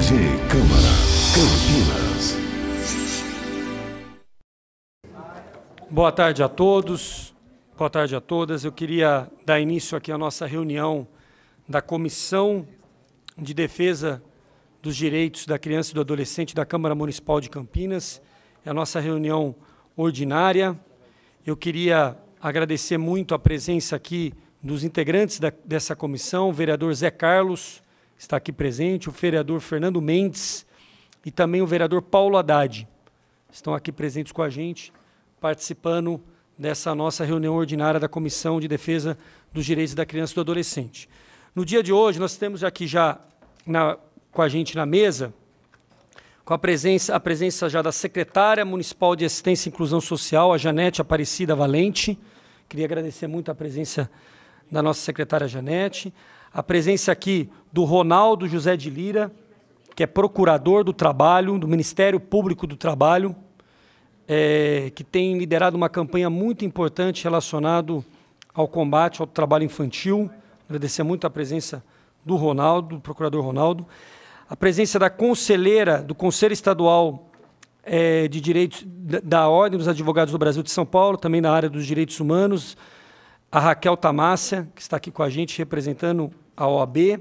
TV Câmara Campinas. Boa tarde a todos, boa tarde a todas. Eu queria dar início aqui à nossa reunião da Comissão de Defesa dos Direitos da Criança e do Adolescente da Câmara Municipal de Campinas. É a nossa reunião ordinária. Eu queria agradecer muito a presença aqui dos integrantes dessa comissão, o vereador Zé Carlos, que está aqui presente, o vereador Fernando Mendes e também o vereador Paulo Haddad. Estão aqui presentes com a gente, participando dessa nossa reunião ordinária da Comissão de Defesa dos Direitos da Criança e do Adolescente. No dia de hoje, nós temos aqui já com a gente na mesa, com a presença já da secretária municipal de Assistência e Inclusão Social, a Janete Aparecida Valente. Queria agradecer muito a presença da nossa secretária Janete. A presença aqui do Ronaldo José de Lira, que é procurador do trabalho, do Ministério Público do Trabalho, que tem liderado uma campanha muito importante relacionada ao combate ao trabalho infantil. Agradecer muito a presença do Ronaldo, do procurador Ronaldo. A presença da conselheira do Conselho Estadual de Direitos da Ordem dos Advogados do Brasil de São Paulo, também na área dos direitos humanos, a Raquel Tamácia, que está aqui com a gente representando a OAB,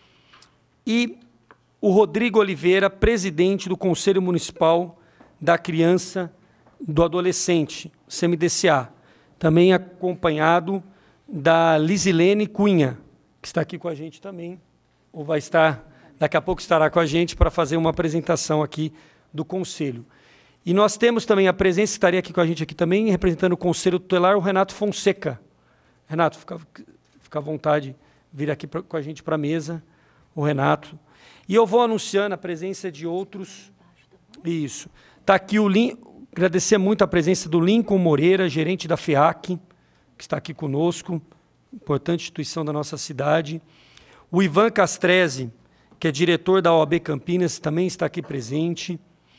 e o Rodrigo Oliveira, presidente do Conselho Municipal da Criança e do Adolescente, CMDCA, também acompanhado da Lisilene Cunha, que está aqui com a gente também, ou vai estar, daqui a pouco estará com a gente para fazer uma apresentação aqui do Conselho. E nós temos também a presença, estaria aqui com a gente aqui também, representando o Conselho Tutelar, o Renato Fonseca. Renato, fica à vontade de vir aqui com a gente para a mesa, o Renato. E eu vou anunciando a presença de outros. Isso. Está aqui o agradecer muito a presença do Lincoln Moreira, gerente da FEAC, que está aqui conosco, importante instituição da nossa cidade. O Ivan Castrezzi, que é diretor da OAB Campinas, também está aqui presente.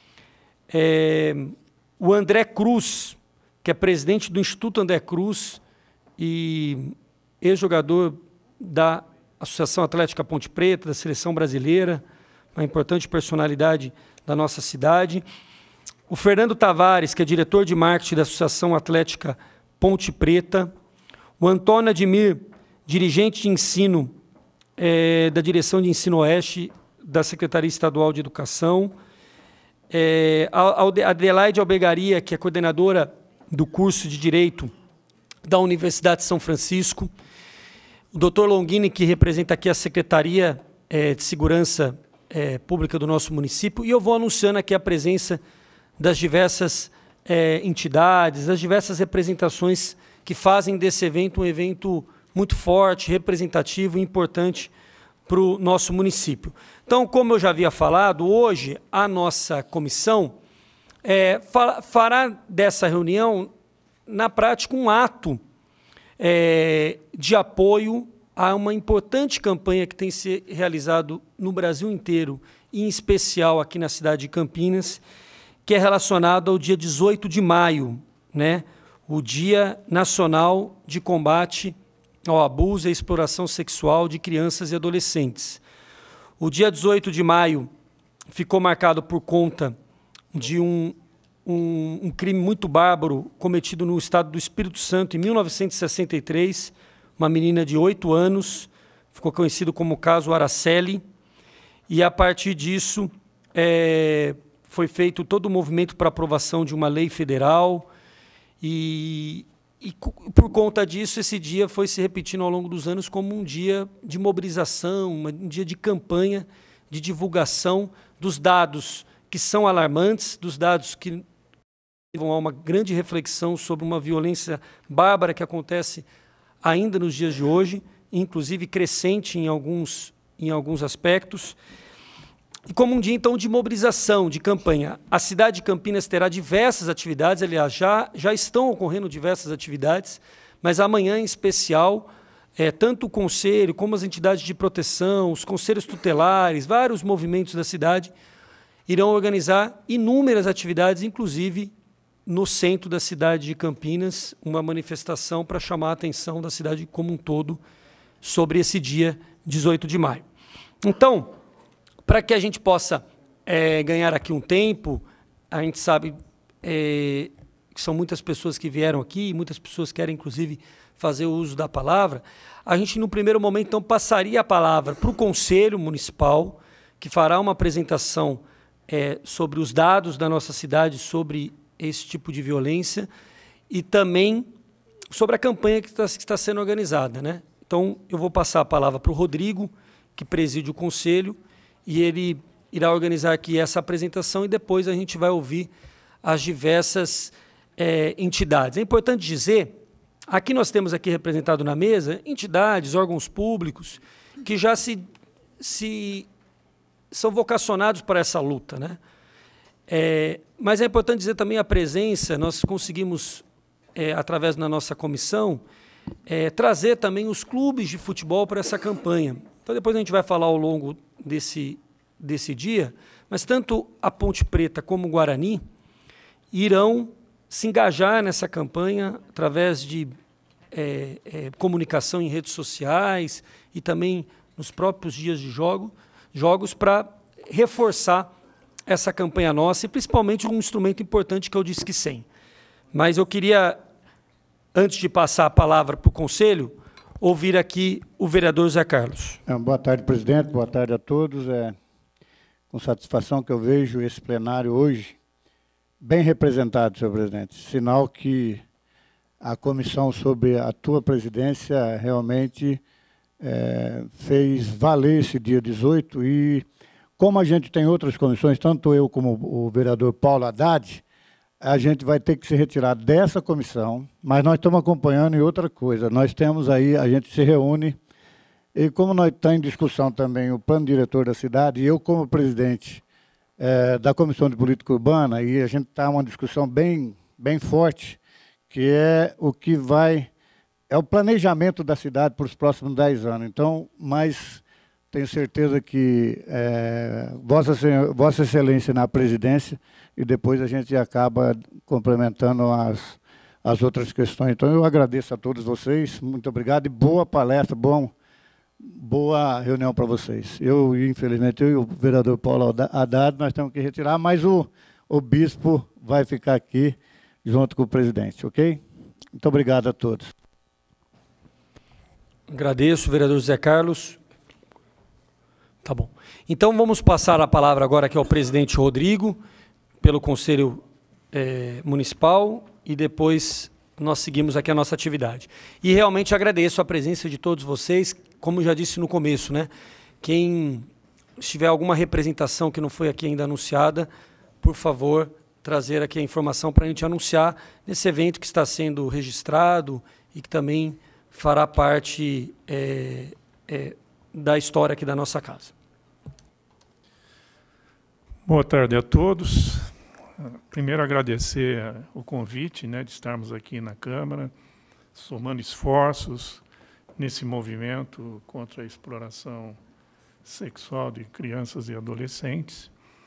O André Cruz, que é presidente do Instituto André Cruz e ex-jogador da Associação Atlética Ponte Preta, da Seleção Brasileira, uma importante personalidade da nossa cidade. O Fernando Tavares, que é diretor de marketing da Associação Atlética Ponte Preta. O Antônio Admir, dirigente de ensino da Direção de Ensino Oeste da Secretaria Estadual de Educação. A Adelaide Albegaria, que é coordenadora do curso de Direito da Universidade de São Francisco. O doutor Longini, que representa aqui a Secretaria de Segurança Pública do nosso município. E eu vou anunciando aqui a presença das diversas entidades, das diversas representações que fazem desse evento um evento muito forte, representativo e importante para o nosso município. Então, como eu já havia falado, hoje a nossa comissão fará dessa reunião, na prática, um ato de apoio a uma importante campanha que tem se realizado no Brasil inteiro, e em especial aqui na cidade de Campinas, que é relacionado ao dia 18 de maio, né? O Dia Nacional de Combate ao Abuso e à Exploração Sexual de Crianças e Adolescentes. O dia 18 de maio ficou marcado por conta de um crime muito bárbaro cometido no estado do Espírito Santo em 1963, uma menina de 8 anos, ficou conhecido como o caso Araceli, e a partir disso foi feito todo o movimento para aprovação de uma lei federal, e por conta disso esse dia foi se repetindo ao longo dos anos como um dia de mobilização, um dia de campanha, de divulgação dos dados que são alarmantes, dos dados que levam a uma grande reflexão sobre uma violência bárbara que acontece ainda nos dias de hoje, inclusive crescente em alguns aspectos, e como um dia, então, de mobilização, de campanha. A cidade de Campinas terá diversas atividades, aliás, já estão ocorrendo diversas atividades, mas amanhã, em especial, tanto o Conselho como as entidades de proteção, os conselhos tutelares, vários movimentos da cidade, irão organizar inúmeras atividades, inclusive no centro da cidade de Campinas, uma manifestação para chamar a atenção da cidade como um todo sobre esse dia 18 de maio. Então, Para que a gente possa ganhar aqui um tempo, a gente sabe que são muitas pessoas que vieram aqui, muitas pessoas querem, inclusive, fazer o uso da palavra. A gente, no primeiro momento, então, passaria a palavra para o Conselho Municipal, que fará uma apresentação sobre os dados da nossa cidade, sobre esse tipo de violência, e também sobre a campanha que está sendo organizada, né? Então, eu vou passar a palavra para o Rodrigo, que preside o Conselho, e ele irá organizar aqui essa apresentação, e depois a gente vai ouvir as diversas entidades. É importante dizer, aqui nós temos aqui representado na mesa entidades, órgãos públicos, que já são vocacionados para essa luta, né? Mas é importante dizer também a presença, nós conseguimos, através da nossa comissão, trazer também os clubes de futebol para essa campanha. Então, depois a gente vai falar ao longo desse dia, mas tanto a Ponte Preta como o Guarani irão se engajar nessa campanha através de comunicação em redes sociais e também nos próprios dias de jogos para reforçar essa campanha nossa e principalmente um instrumento importante que é o Disque 100. Mas eu queria, antes de passar a palavra para o Conselho, ouvir aqui o vereador Zé Carlos. Boa tarde, presidente. Boa tarde a todos. Com satisfação que eu vejo esse plenário hoje bem representado, senhor presidente. Sinal que a comissão sob a tua presidência realmente fez valer esse dia 18 e, como a gente tem outras comissões, tanto eu como o vereador Paulo Haddad, a gente vai ter que se retirar dessa comissão, mas nós estamos acompanhando em outra coisa. Nós temos aí, a gente se reúne, e como nós estamos em discussão também o plano diretor da cidade, e eu como presidente da Comissão de Política Urbana, e a gente está uma discussão bem forte, que é o que é o planejamento da cidade para os próximos 10 anos. Então, mas tenho certeza que Vossa Excelência na presidência, e depois a gente acaba complementando as outras questões. Então, eu agradeço a todos vocês, muito obrigado, e boa palestra, boa reunião para vocês. Infelizmente, eu e o vereador Paulo Haddad, nós temos que retirar, mas o bispo vai ficar aqui junto com o presidente, ok? Muito obrigado a todos. Agradeço, vereador Zé Carlos. Tá bom. Então, vamos passar a palavra agora aqui ao presidente Rodrigo, pelo Conselho Municipal, e depois nós seguimos aqui a nossa atividade. E realmente agradeço a presença de todos vocês, como já disse no começo, né? Quem tiver alguma representação que não foi aqui ainda anunciada, por favor, trazer aqui a informação para a gente anunciar nesse evento que está sendo registrado e que também fará parte da história aqui da nossa casa. Boa tarde a todos. Primeiro, agradecer o convite, né, de estarmos aqui na Câmara, somando esforços nesse movimento contra a exploração sexual de crianças e adolescentes.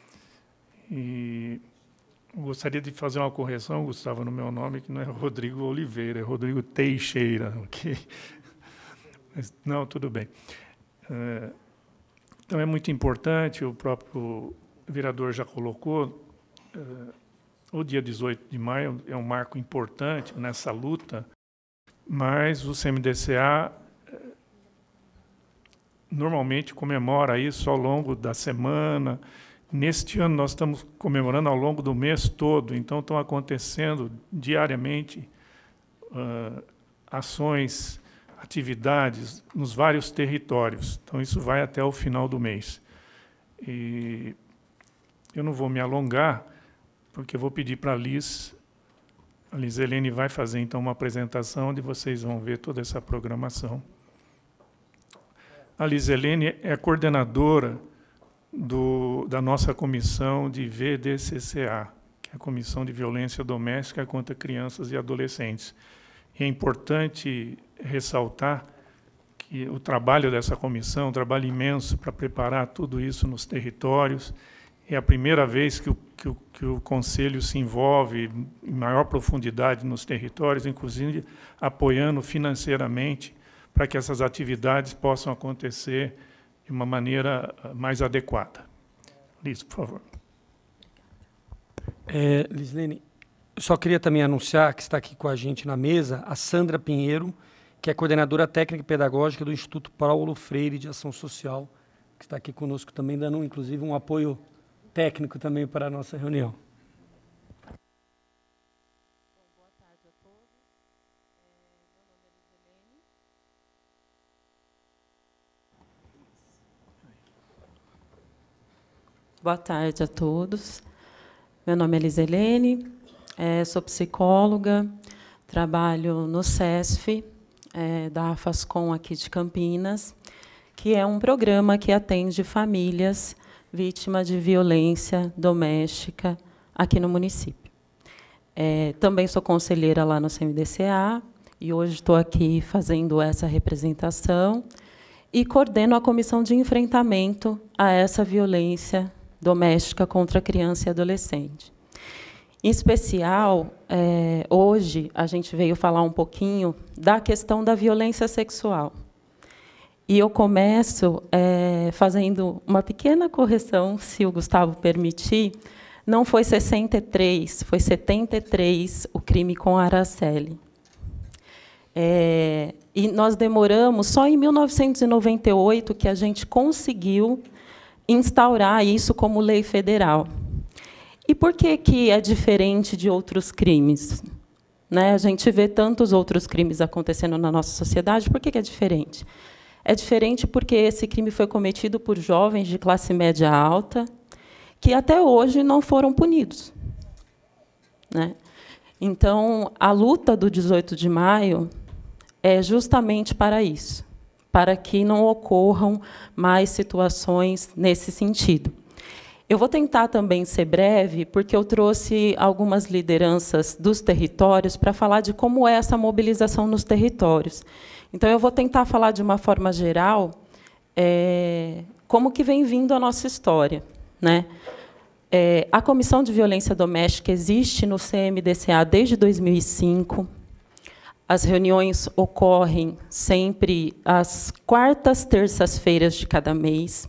E gostaria de fazer uma correção, Gustavo, no meu nome, que não é Rodrigo Oliveira, é Rodrigo Teixeira, ok? Mas, não, tudo bem. Então, é muito importante, o próprio vereador já colocou, o dia 18 de maio é um marco importante nessa luta, mas o CMDCA normalmente comemora isso ao longo da semana. Neste ano nós estamos comemorando ao longo do mês todo, então estão acontecendo diariamente ações, atividades nos vários territórios. Então isso vai até o final do mês. E eu não vou me alongar, porque eu vou pedir para a Liz Helene vai fazer então uma apresentação onde vocês vão ver toda essa programação. A Liz Helene é a coordenadora da nossa comissão de VDCCA, que é a Comissão de Violência Doméstica contra Crianças e Adolescentes. E é importante ressaltar que o trabalho dessa comissão, um trabalho imenso para preparar tudo isso nos territórios. É a primeira vez que o Conselho se envolve em maior profundidade nos territórios, inclusive apoiando financeiramente para que essas atividades possam acontecer de uma maneira mais adequada. Liz, por favor. Lislene, eu só queria também anunciar que está aqui com a gente na mesa a Sandra Pinheiro, que é coordenadora técnica e pedagógica do Instituto Paulo Freire de Ação Social, que está aqui conosco também, dando, inclusive, um apoio técnico também para a nossa reunião. Boa tarde a todos. Meu nome é Lizelene. Boa tarde a todos. Meu nome é Lizelene, sou psicóloga, trabalho no CESF, da AFASCOM aqui de Campinas, que é um programa que atende famílias vítimas de violência doméstica aqui no município. Também sou conselheira lá no CMDCA e hoje estou aqui fazendo essa representação e coordeno a comissão de enfrentamento a essa violência doméstica contra criança e adolescente. Em especial, hoje a gente veio falar um pouquinho da questão da violência sexual. E eu começo fazendo uma pequena correção, se o Gustavo permitir. Não foi 63, foi 73 o crime com a Araceli. E nós demoramos, só em 1998 que a gente conseguiu instaurar isso como lei federal. E por que que é diferente de outros crimes? Né? A gente vê tantos outros crimes acontecendo na nossa sociedade, por que que é diferente? É diferente porque esse crime foi cometido por jovens de classe média alta, que até hoje não foram punidos. Né? Então, a luta do 18 de maio é justamente para isso, para que não ocorram mais situações nesse sentido. Eu vou tentar também ser breve, porque eu trouxe algumas lideranças dos territórios para falar de como é essa mobilização nos territórios. Então, eu vou tentar falar de uma forma geral como que vem vindo a nossa história. Né? A Comissão de Violência Doméstica existe no CMDCA desde 2005. As reuniões ocorrem sempre às quartas, terças-feiras de cada mês.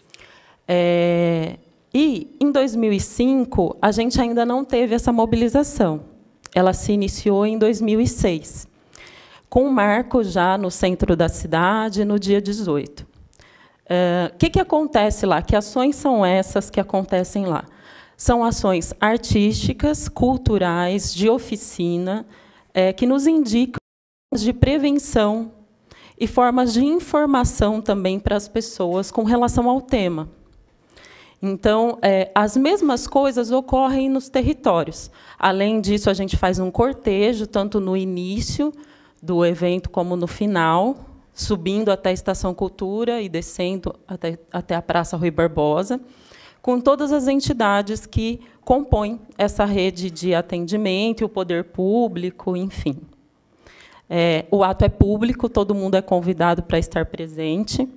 E, em 2005, a gente ainda não teve essa mobilização. Ela se iniciou em 2006, com um marco já no centro da cidade, no dia 18. O que acontece lá? Que ações são essas que acontecem lá? São ações artísticas, culturais, de oficina, que nos indicam formas de prevenção e formas de informação também para as pessoas com relação ao tema. Então, as mesmas coisas ocorrem nos territórios. Além disso, a gente faz um cortejo, tanto no início do evento como no final, subindo até a Estação Cultura e descendo até a Praça Rui Barbosa, com todas as entidades que compõem essa rede de atendimento, o poder público, enfim. O ato é público, todo mundo é convidado para estar presente.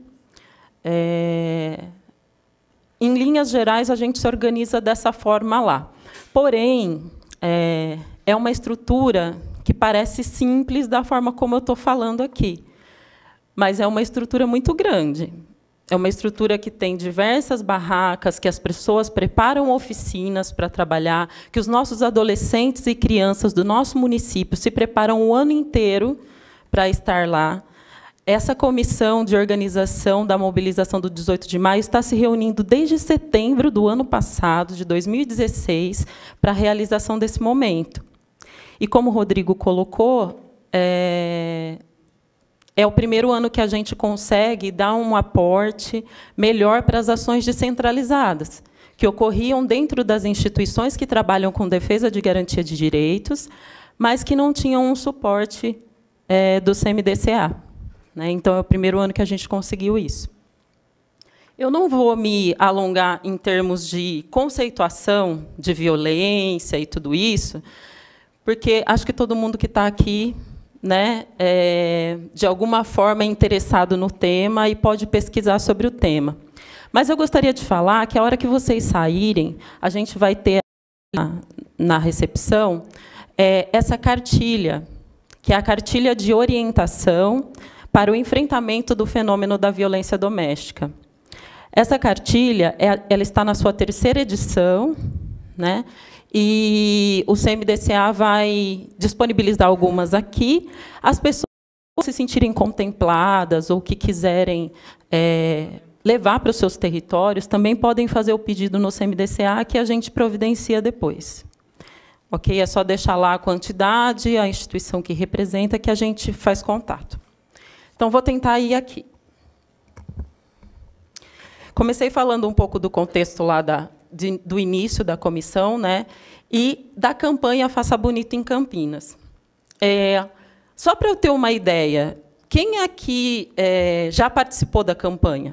Em linhas gerais, a gente se organiza dessa forma lá. Porém, é uma estrutura que parece simples da forma como eu estou falando aqui, mas é uma estrutura muito grande. É uma estrutura que tem diversas barracas, que as pessoas preparam oficinas para trabalhar, que os nossos adolescentes e crianças do nosso município se preparam o ano inteiro para estar lá. Essa comissão de organização da mobilização do 18 de maio está se reunindo desde setembro do ano passado, de 2016, para a realização desse momento. E, como o Rodrigo colocou, é o primeiro ano que a gente consegue dar um aporte melhor para as ações descentralizadas, que ocorriam dentro das instituições que trabalham com defesa de garantia de direitos, mas que não tinham um suporte do CMDCA. Então, é o primeiro ano que a gente conseguiu isso. Eu não vou me alongar em termos de conceituação de violência e tudo isso, porque acho que todo mundo que está aqui, de alguma forma, é interessado no tema e pode pesquisar sobre o tema. Mas eu gostaria de falar que, a hora que vocês saírem, a gente vai ter na recepção essa cartilha, que é a cartilha de orientação para o enfrentamento do fenômeno da violência doméstica. Essa cartilha ela está na sua 3ª edição, né? E o CMDCA vai disponibilizar algumas aqui. As pessoas que se sentirem contempladas ou que quiserem levar para os seus territórios, também podem fazer o pedido no CMDCA, que a gente providencia depois. Ok? É só deixar lá a quantidade, a instituição que representa, que a gente faz contato. Então, vou tentar ir aqui. Comecei falando um pouco do contexto lá do início da comissão, né, e da campanha Faça Bonito em Campinas. Só para eu ter uma ideia, quem aqui já participou da campanha?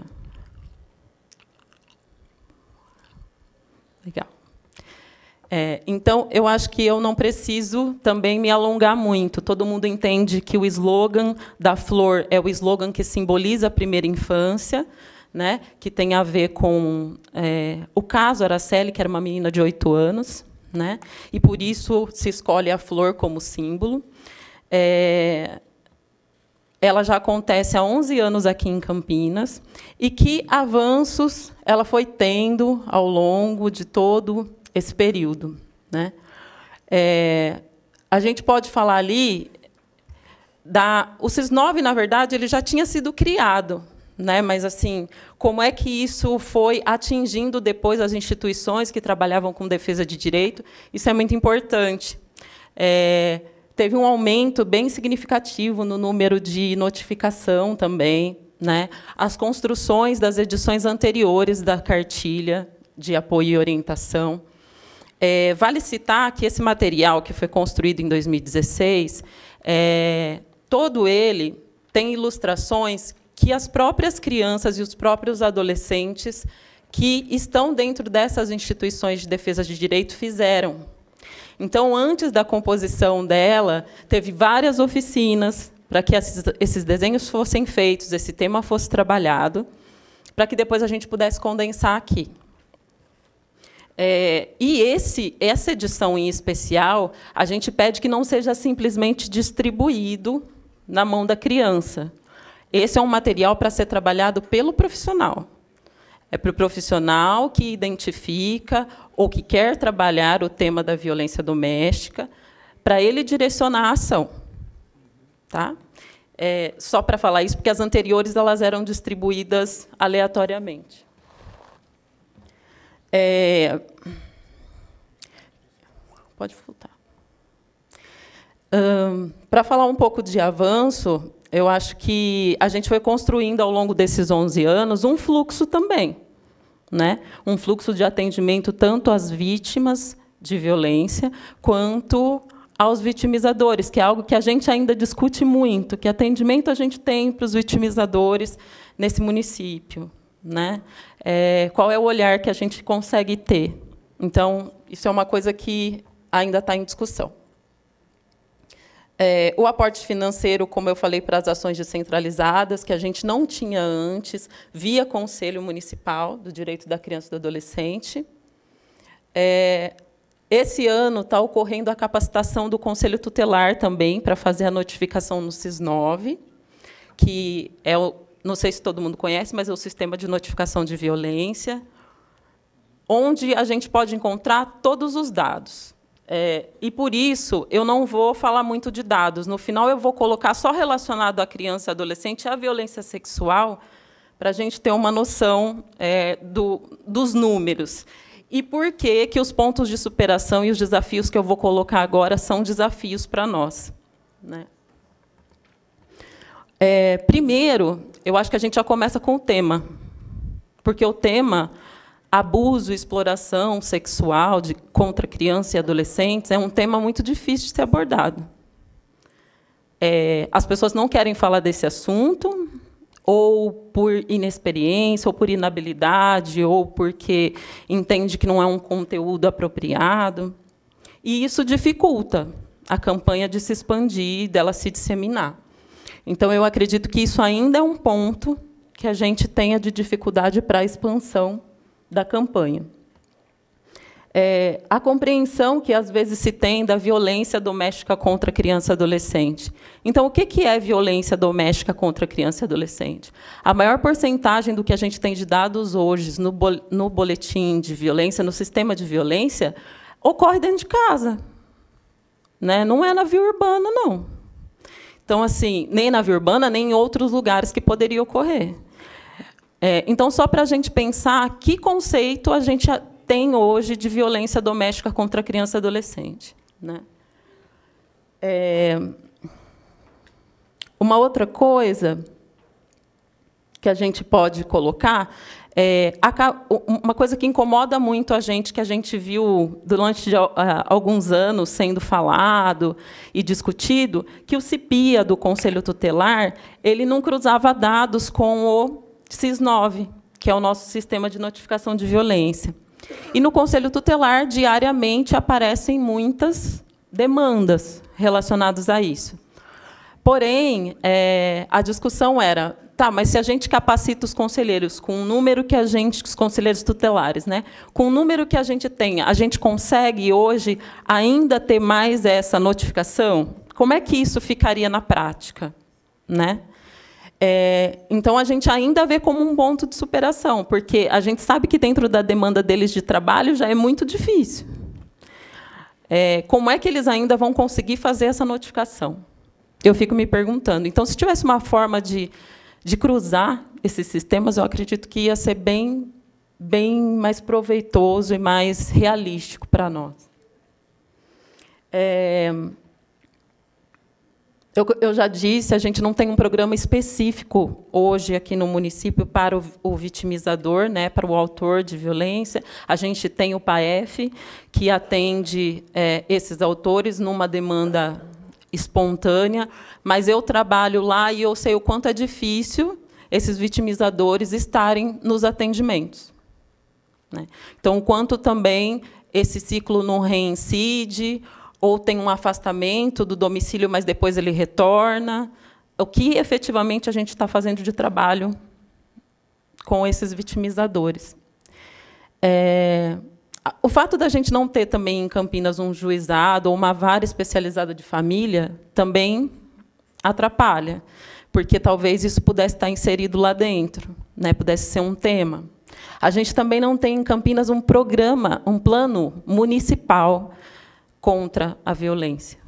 Legal. Então, eu acho que eu não preciso também me alongar muito. Todo mundo entende que o slogan da flor é o slogan que simboliza a primeira infância, né, que tem a ver com o caso Araceli, que era uma menina de 8 anos, né, e, por isso, se escolhe a flor como símbolo. Ela já acontece há 11 anos aqui em Campinas, e que avanços ela foi tendo ao longo de todo esse período, né? A gente pode falar ali o Cis9, na verdade, ele já tinha sido criado, né? Mas assim, como é que isso foi atingindo depois as instituições que trabalhavam com defesa de direito? Isso é muito importante. Teve um aumento bem significativo no número de notificação também, né? As construções das edições anteriores da cartilha de apoio e orientação. Vale citar que esse material, que foi construído em 2016, todo ele tem ilustrações que as próprias crianças e os próprios adolescentes que estão dentro dessas instituições de defesa de direito fizeram. Então, antes da composição dela, teve várias oficinas para que esses desenhos fossem feitos, esse tema fosse trabalhado, para que depois a gente pudesse condensar aqui. E essa edição em especial, a gente pede que não seja simplesmente distribuído na mão da criança. Esse é um material para ser trabalhado pelo profissional. É para o profissional que identifica ou que quer trabalhar o tema da violência doméstica, para ele direcionar a ação. Tá? Só para falar isso, porque as anteriores elas eram distribuídas aleatoriamente. Pode voltar. Para falar um pouco de avanço, eu acho que a gente foi construindo, ao longo desses 11 anos, um fluxo também, né? Um fluxo de atendimento tanto às vítimas de violência quanto aos vitimizadores, que é algo que a gente ainda discute muito. Que atendimento a gente tem para os vitimizadores nesse município, né? Qual é o olhar que a gente consegue ter? Então, isso é uma coisa que ainda está em discussão. O aporte financeiro, como eu falei, para as ações descentralizadas, que a gente não tinha antes, via Conselho Municipal do Direito da Criança e do Adolescente. Esse ano está ocorrendo a capacitação do Conselho Tutelar também, para fazer a notificação no Cis9, que é não sei se todo mundo conhece, mas é o sistema de notificação de violência, onde a gente pode encontrar todos os dados. E, por isso, eu não vou falar muito de dados. No final, eu vou colocar só relacionado à criança e adolescente e à violência sexual, para a gente ter uma noção dos números. E por que os pontos de superação e os desafios que eu vou colocar agora são desafios para nós, né? Primeiro, eu acho que a gente já começa com o tema, porque o tema abuso e exploração sexual contra crianças e adolescentes é um tema muito difícil de ser abordado. As pessoas não querem falar desse assunto, ou por inexperiência, ou por inabilidade, ou porque entende que não é um conteúdo apropriado. E isso dificulta a campanha de se expandir, dela se disseminar. Então, eu acredito que isso ainda é um ponto que a gente tenha de dificuldade para a expansão da campanha. a compreensão que, às vezes, se tem da violência doméstica contra criança e adolescente. Então, o que é violência doméstica contra criança e adolescente? A maior porcentagem do que a gente tem de dados hoje no boletim de violência, no sistema de violência, ocorre dentro de casa. Né? Não é na via urbana, não. Então, assim, nem na via urbana, nem em outros lugares que poderia ocorrer. Então, só para a gente pensar que conceito a gente tem hoje de violência doméstica contra criança e adolescente. Né? Uma outra coisa que a gente pode colocar uma coisa que incomoda muito a gente, que a gente viu durante alguns anos sendo falado e discutido, que o CIPIA do Conselho Tutelar ele não cruzava dados com o SIS-9, que é o nosso sistema de notificação de violência. E no Conselho Tutelar, diariamente, aparecem muitas demandas relacionadas a isso. Porém, a discussão era, mas se a gente capacita os conselheiros com o número que os conselheiros tutelares, né, com o número que a gente tem, a gente consegue hoje ainda ter mais essa notificação? Como é que isso ficaria na prática? Né? Então, a gente ainda vê como um ponto de superação, porque a gente sabe que, dentro da demanda deles de trabalho, já é muito difícil. Como é que eles ainda vão conseguir fazer essa notificação? Eu fico me perguntando. Então, se tivesse uma forma de cruzar esses sistemas, eu acredito que ia ser bem mais proveitoso e mais realístico para nós. Eu já disse, a gente não tem um programa específico hoje aqui no município para o vitimizador, né, para o autor de violência. A gente tem o PAEF, que atende esses autores numa demanda espontânea, mas eu trabalho lá e eu sei o quanto é difícil esses vitimizadores estarem nos atendimentos. Né? Então, o quanto também esse ciclo não reincide, ou tem um afastamento do domicílio, mas depois ele retorna. O que, efetivamente, a gente está fazendo de trabalho com esses vitimizadores. O fato da gente não ter também em Campinas um juizado ou uma vara especializada de família também atrapalha, porque talvez isso pudesse estar inserido lá dentro, né, pudesse ser um tema. A gente também não tem em Campinas um programa, um plano municipal contra a violência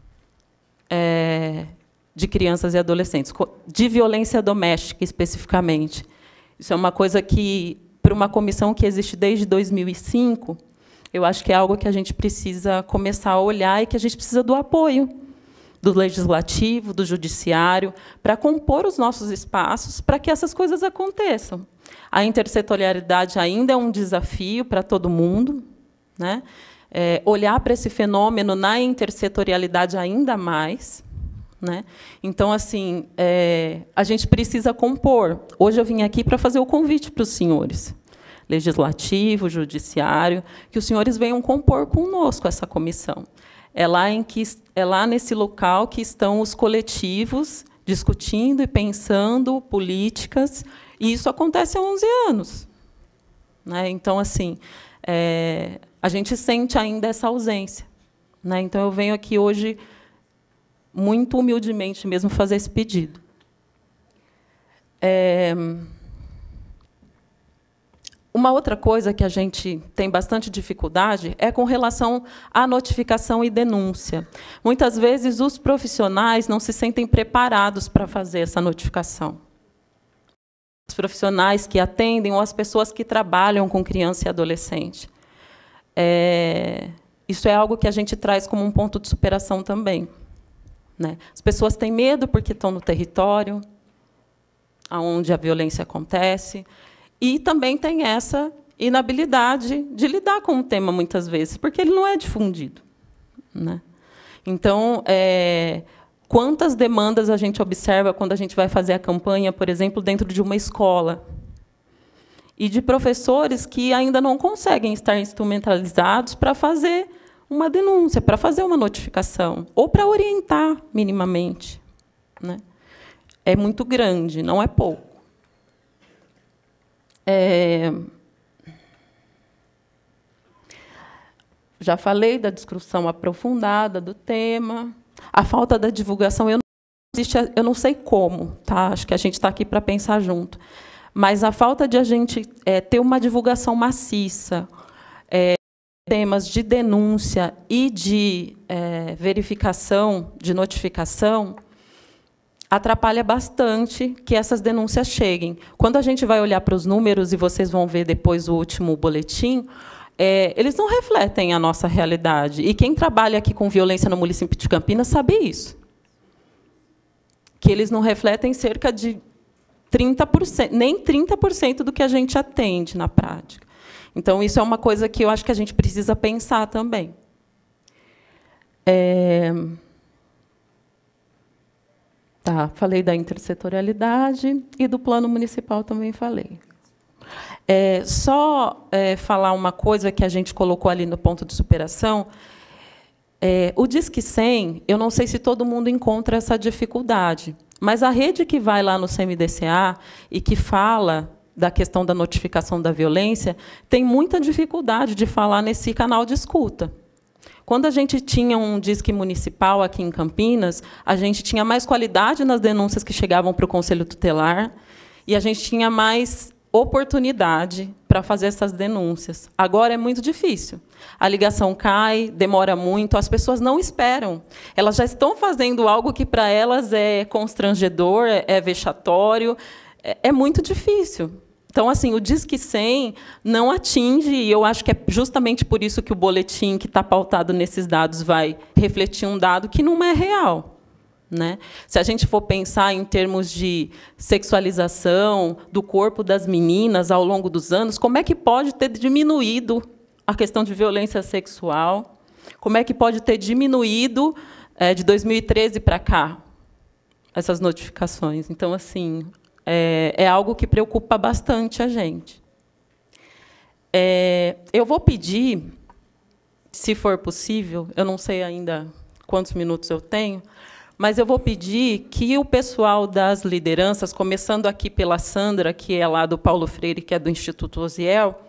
de crianças e adolescentes, de violência doméstica especificamente. Isso é uma coisa que, para uma comissão que existe desde 2005, eu acho que é algo que a gente precisa começar a olhar e que a gente precisa do apoio do legislativo, do judiciário, para compor os nossos espaços para que essas coisas aconteçam. A intersetorialidade ainda é um desafio para todo mundo, né? Olhar para esse fenômeno na intersetorialidade ainda mais. Né? Então, assim, a gente precisa compor. Hoje eu vim aqui para fazer o convite para os senhores, legislativo, judiciário, que os senhores venham compor conosco essa comissão. É lá nesse local que estão os coletivos discutindo e pensando políticas, e isso acontece há 11 anos. Né? Então, assim, a gente sente ainda essa ausência. Né? Então, eu venho aqui hoje, muito humildemente mesmo, fazer esse pedido. Uma outra coisa que a gente tem bastante dificuldade é com relação à notificação e denúncia. Muitas vezes, os profissionais não se sentem preparados para fazer essa notificação. Os profissionais que atendem ou as pessoas que trabalham com criança e adolescente. Isso é algo que a gente traz como um ponto de superação também. Né? As pessoas têm medo porque estão no território onde a violência acontece, e também tem essa inabilidade de lidar com o tema, muitas vezes, porque ele não é difundido. Né? Então, quantas demandas a gente observa quando a gente vai fazer a campanha, por exemplo, dentro de uma escola, e de professores que ainda não conseguem estar instrumentalizados para fazer uma denúncia, para fazer uma notificação, ou para orientar minimamente. Né? É muito grande, não é pouco. Já falei da discussão aprofundada do tema. A falta da divulgação, eu não sei como, tá? Acho que a gente está aqui para pensar junto. Mas a falta de a gente ter uma divulgação maciça, temas de denúncia e de verificação, de notificação, atrapalha bastante que essas denúncias cheguem. Quando a gente vai olhar para os números, e vocês vão ver depois o último boletim, eles não refletem a nossa realidade. E quem trabalha aqui com violência no município de Campinas sabe isso. Que eles não refletem cerca de 30%, nem 30% do que a gente atende na prática. Então, isso é uma coisa que eu acho que a gente precisa pensar também. Tá, falei da intersetorialidade e do plano municipal também falei. Falar uma coisa que a gente colocou ali no ponto de superação. O Disque 100, eu não sei se todo mundo encontra essa dificuldade, mas a rede que vai lá no CMDCA e que fala da questão da notificação da violência tem muita dificuldade de falar nesse canal de escuta. Quando a gente tinha um Disque municipal aqui em Campinas, a gente tinha mais qualidade nas denúncias que chegavam para o Conselho Tutelar e a gente tinha mais oportunidade para fazer essas denúncias. Agora é muito difícil. A ligação cai, demora muito, as pessoas não esperam. Elas já estão fazendo algo que, para elas, é constrangedor, é vexatório, é muito difícil. Então, assim, o Disque 100 não atinge, e eu acho que é justamente por isso que o boletim que está pautado nesses dados vai refletir um dado que não é real. Né? Se a gente for pensar em termos de sexualização do corpo das meninas ao longo dos anos, como é que pode ter diminuído a questão de violência sexual? Como é que pode ter diminuído de 2013 para cá essas notificações? Então, assim, é algo que preocupa bastante a gente. Eu vou pedir, se for possível, eu não sei ainda quantos minutos eu tenho, mas eu vou pedir que o pessoal das lideranças, começando aqui pela Sandra, que é lá do Paulo Freire, que é do Instituto Osiel,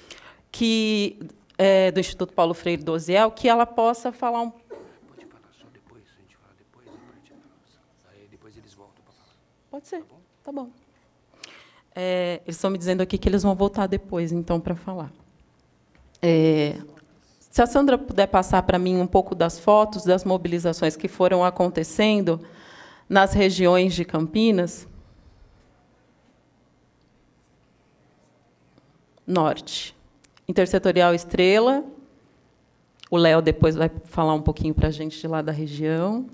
do Instituto Paulo Freire do Osiel, que ela possa falar um... Pode falar só depois, a gente fala depois, a partir da nossa. Aí depois eles voltam para falar. Pode ser, tá bom. Eles estão me dizendo aqui que eles vão voltar depois, então, para falar. Se a Sandra puder passar para mim um pouco das fotos das mobilizações que foram acontecendo nas regiões de Campinas. Norte. Intersetorial Estrela. O Léo depois vai falar um pouquinho para a gente de lá da região.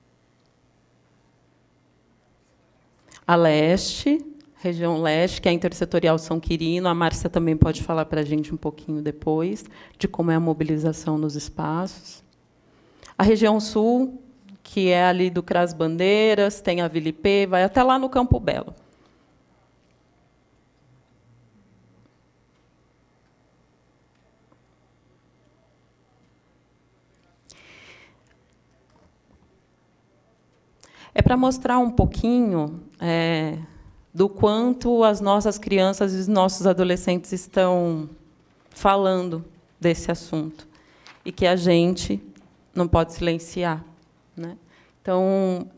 A Leste, região Leste, que é a Intersetorial São Quirino. A Márcia também pode falar para a gente um pouquinho depois de como é a mobilização nos espaços. A região Sul, que é ali do CRAS Bandeiras, tem a Vila IP, vai até lá no Campo Belo. É para mostrar um pouquinho do quanto as nossas crianças e os nossos adolescentes estão falando desse assunto e que a gente não pode silenciar, né? Então,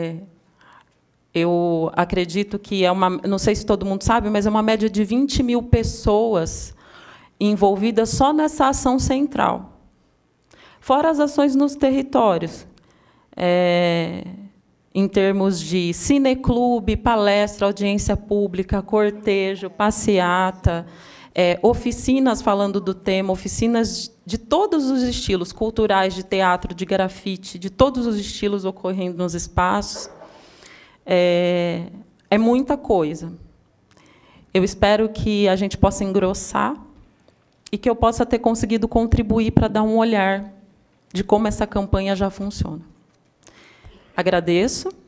eu acredito que não sei se todo mundo sabe, mas é uma média de 20 mil pessoas envolvidas só nessa ação central, fora as ações nos territórios. Em termos de cineclube, palestra, audiência pública, cortejo, passeata, oficinas falando do tema, oficinas de todos os estilos, culturais, de teatro, de grafite, de todos os estilos ocorrendo nos espaços. É muita coisa. Eu espero que a gente possa engrossar e que eu possa ter conseguido contribuir para dar um olhar de como essa campanha já funciona. Agradeço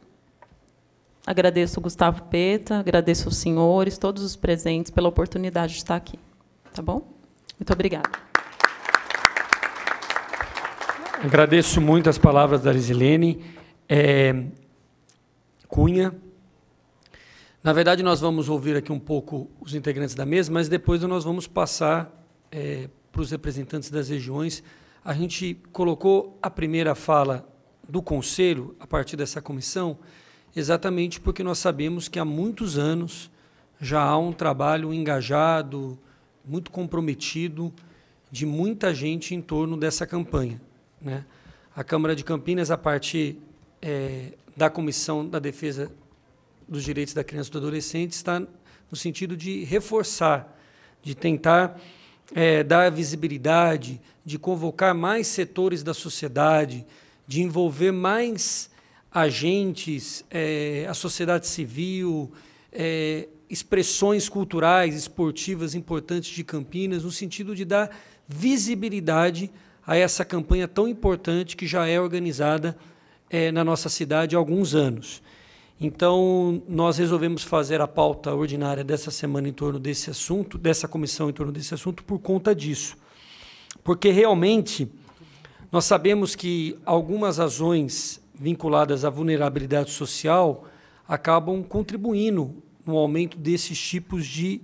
o Gustavo Peta, agradeço os senhores, todos os presentes, pela oportunidade de estar aqui. Tá bom? Muito obrigada. Agradeço muito as palavras da Arisilene Cunha. Na verdade, nós vamos ouvir aqui um pouco os integrantes da mesa, mas depois nós vamos passar para os representantes das regiões a gente colocou a primeira fala do Conselho, a partir dessa comissão, exatamente porque nós sabemos que há muitos anos já há um trabalho engajado, muito comprometido, de muita gente em torno dessa campanha, né? A Câmara de Campinas, a partir da Comissão da Defesa dos Direitos da Criança e do Adolescente, está no sentido de reforçar, de tentar dar visibilidade, de convocar mais setores da sociedade, de envolver mais agentes, a sociedade civil, expressões culturais, esportivas importantes de Campinas, no sentido de dar visibilidade a essa campanha tão importante que já é organizada na nossa cidade há alguns anos. Então, nós resolvemos fazer a pauta ordinária dessa semana em torno desse assunto, dessa comissão em torno desse assunto, por conta disso. Porque, realmente, nós sabemos que algumas ações vinculadas à vulnerabilidade social acabam contribuindo no aumento desses tipos de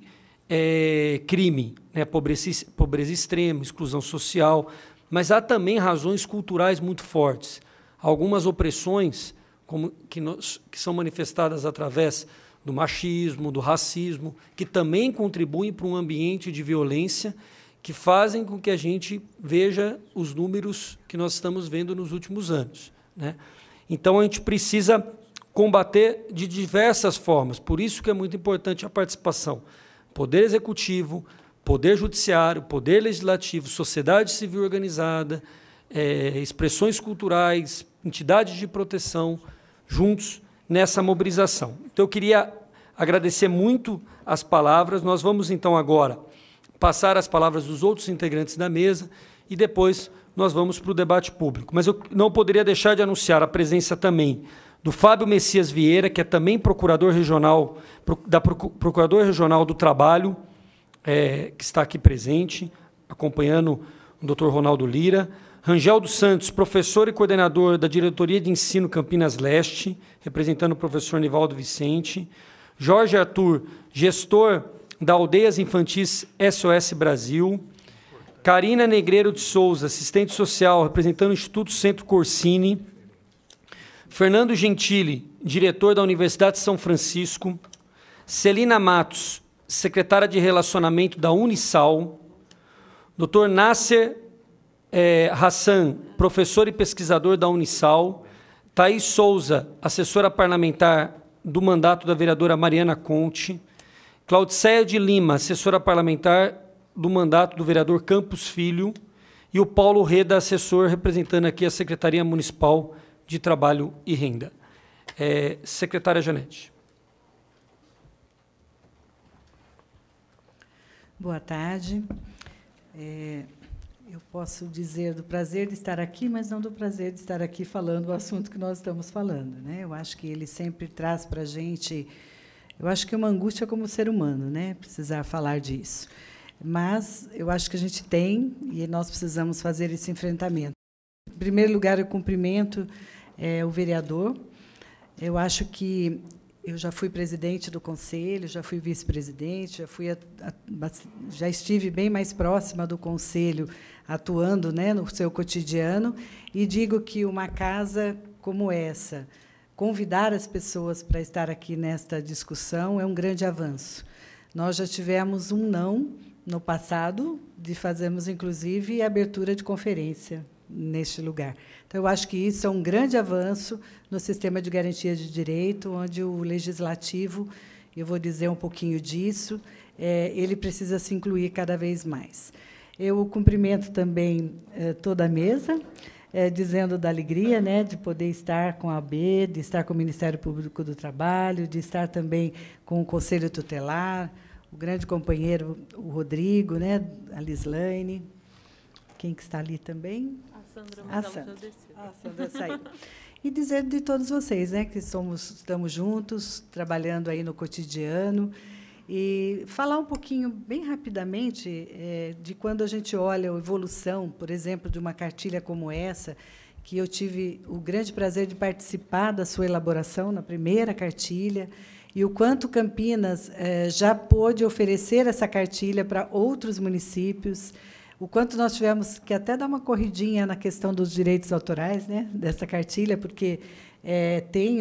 crime, né? Pobreza extrema, exclusão social, mas há também razões culturais muito fortes. Algumas opressões que são manifestadas através do machismo, do racismo, que também contribuem para um ambiente de violência, que fazem com que a gente veja os números que nós estamos vendo nos últimos anos, né? Então, a gente precisa combater de diversas formas, por isso que é muito importante a participação. Poder Executivo, Poder Judiciário, Poder Legislativo, sociedade civil organizada, expressões culturais, entidades de proteção, juntos nessa mobilização. Então, eu queria agradecer muito as palavras. Nós vamos, então, agora passar as palavras dos outros integrantes da mesa e depois nós vamos para o debate público. Mas eu não poderia deixar de anunciar a presença também do Fábio Messias Vieira, que é também procurador regional, Procurador Regional do Trabalho, que está aqui presente, acompanhando o Dr. Ronaldo Lira. Rangel dos Santos, professor e coordenador da Diretoria de Ensino Campinas Leste, representando o professor Nivaldo Vicente. Jorge Arthur, gestor da Aldeias Infantis SOS Brasil. Karina Negreiro de Souza, assistente social, representando o Instituto Centro Corsini. Fernando Gentili, diretor da Universidade de São Francisco. Celina Matos, secretária de Relacionamento da Unisal. Dr. Nasser Hassan, professor e pesquisador da Unisal. Thaís Souza, assessora parlamentar do mandato da vereadora Mariana Conte. Claudiceia de Lima, assessora parlamentar do mandato do vereador Campos Filho. E o Paulo Reda, assessor, representando aqui a Secretaria Municipal de Trabalho e Renda. Secretária Janete. Boa tarde. Eu posso dizer do prazer de estar aqui, mas não do prazer de estar aqui falando o assunto que nós estamos falando, né? Eu acho que ele sempre traz para a gente, eu acho que é uma angústia como ser humano, né? Precisar falar disso. Mas eu acho que a gente tem e nós precisamos fazer esse enfrentamento. Em primeiro lugar, eu cumprimento o vereador. Eu acho que eu já fui presidente do conselho, já fui vice-presidente, já estive bem mais próxima do conselho, atuando, né, no seu cotidiano, e digo que uma casa como essa, convidar as pessoas para estar aqui nesta discussão é um grande avanço. Nós já tivemos um não no passado, de fazermos, inclusive, abertura de conferência neste lugar. Então, eu acho que isso é um grande avanço no sistema de garantia de direito, onde o legislativo, eu vou dizer um pouquinho disso, ele precisa se incluir cada vez mais. Eu cumprimento também toda a mesa, dizendo da alegria, né, de poder estar com a AB, de estar com o Ministério Público do Trabalho, de estar também com o Conselho Tutelar, o grande companheiro, o Rodrigo, né, a Lislaine. Quem que está ali também? A Sandra, mas ela já desceu. A Sandra saiu. E dizer de todos vocês, né, que estamos juntos, trabalhando aí no cotidiano, e falar um pouquinho, bem rapidamente, de quando a gente olha a evolução, por exemplo, de uma cartilha como essa, que eu tive o grande prazer de participar da sua elaboração, na primeira cartilha, e o quanto Campinas já pôde oferecer essa cartilha para outros municípios, o quanto nós tivemos que até dar uma corridinha na questão dos direitos autorais, né, dessa cartilha, porque tem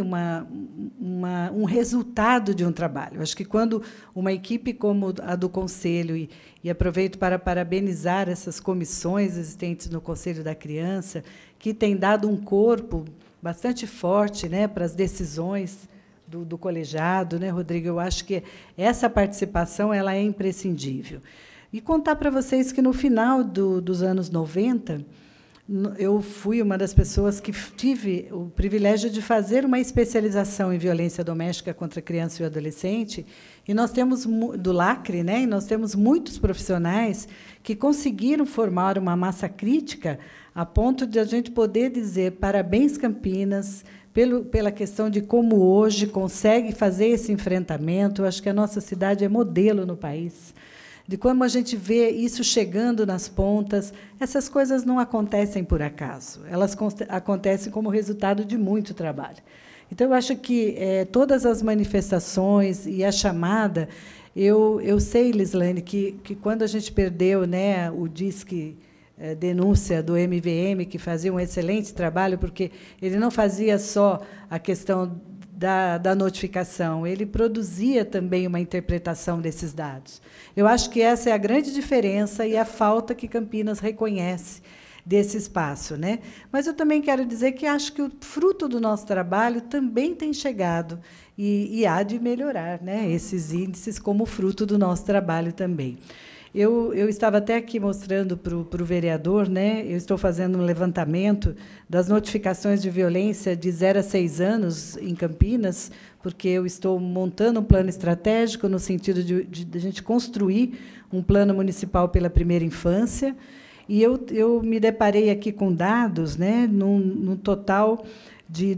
um resultado de um trabalho. Acho que quando uma equipe como a do Conselho, e aproveito para parabenizar essas comissões existentes no Conselho da Criança, que tem dado um corpo bastante forte, né, para as decisões do colegiado, né, Rodrigo? Eu acho que essa participação ela é imprescindível. E contar para vocês que, no final dos anos 90, eu fui uma das pessoas que tive o privilégio de fazer uma especialização em violência doméstica contra criança e adolescente, e nós temos do LACRE, né? E nós temos muitos profissionais que conseguiram formar uma massa crítica a ponto de a gente poder dizer parabéns, Campinas, pela questão de como hoje consegue fazer esse enfrentamento. Eu acho que a nossa cidade é modelo no país, de como a gente vê isso chegando nas pontas. Essas coisas não acontecem por acaso, elas acontecem como resultado de muito trabalho. Então, eu acho que todas as manifestações e a chamada, eu sei, Lislane, que quando a gente perdeu, né, o Disque Denúncia do MVM, que fazia um excelente trabalho, porque ele não fazia só a questão da notificação, ele produzia também uma interpretação desses dados. Eu acho que essa é a grande diferença e a falta que Campinas reconhece desse espaço, né? Mas eu também quero dizer que acho que o fruto do nosso trabalho também tem chegado e há de melhorar, né, esses índices como fruto do nosso trabalho também. Eu estava até aqui mostrando para o vereador, né, eu estou fazendo um levantamento das notificações de violência de 0 a 6 anos em Campinas, porque eu estou montando um plano estratégico no sentido de a gente construir um plano municipal pela primeira infância, e eu me deparei aqui com dados, né, num total de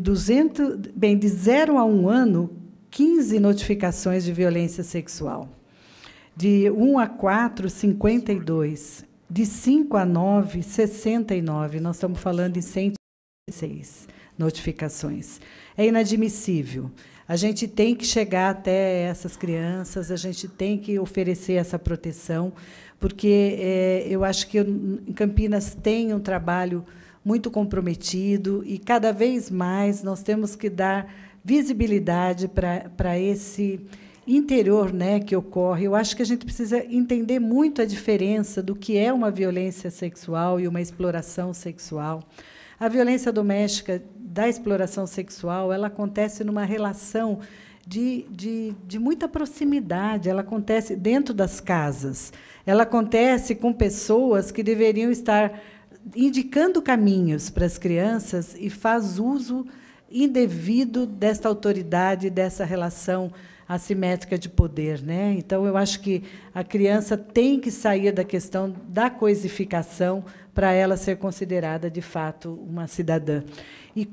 0 a 1 ano, 15 notificações de violência sexual. De 1 a 4, 52. De 5 a 9, 69. Nós estamos falando em 106 notificações. É inadmissível. A gente tem que chegar até essas crianças, a gente tem que oferecer essa proteção, porque eu acho que em Campinas tem um trabalho muito comprometido e, cada vez mais, nós temos que dar visibilidade para esse interior, né, que ocorre. Eu acho que a gente precisa entender muito a diferença do que é uma violência sexual e uma exploração sexual. A violência doméstica da exploração sexual, ela acontece numa relação de muita proximidade, ela acontece dentro das casas, ela acontece com pessoas que deveriam estar indicando caminhos para as crianças e faz uso indevido desta autoridade, dessa relação assimétrica de poder, né? Então, eu acho que a criança tem que sair da questão da coisificação para ela ser considerada, de fato, uma cidadã. E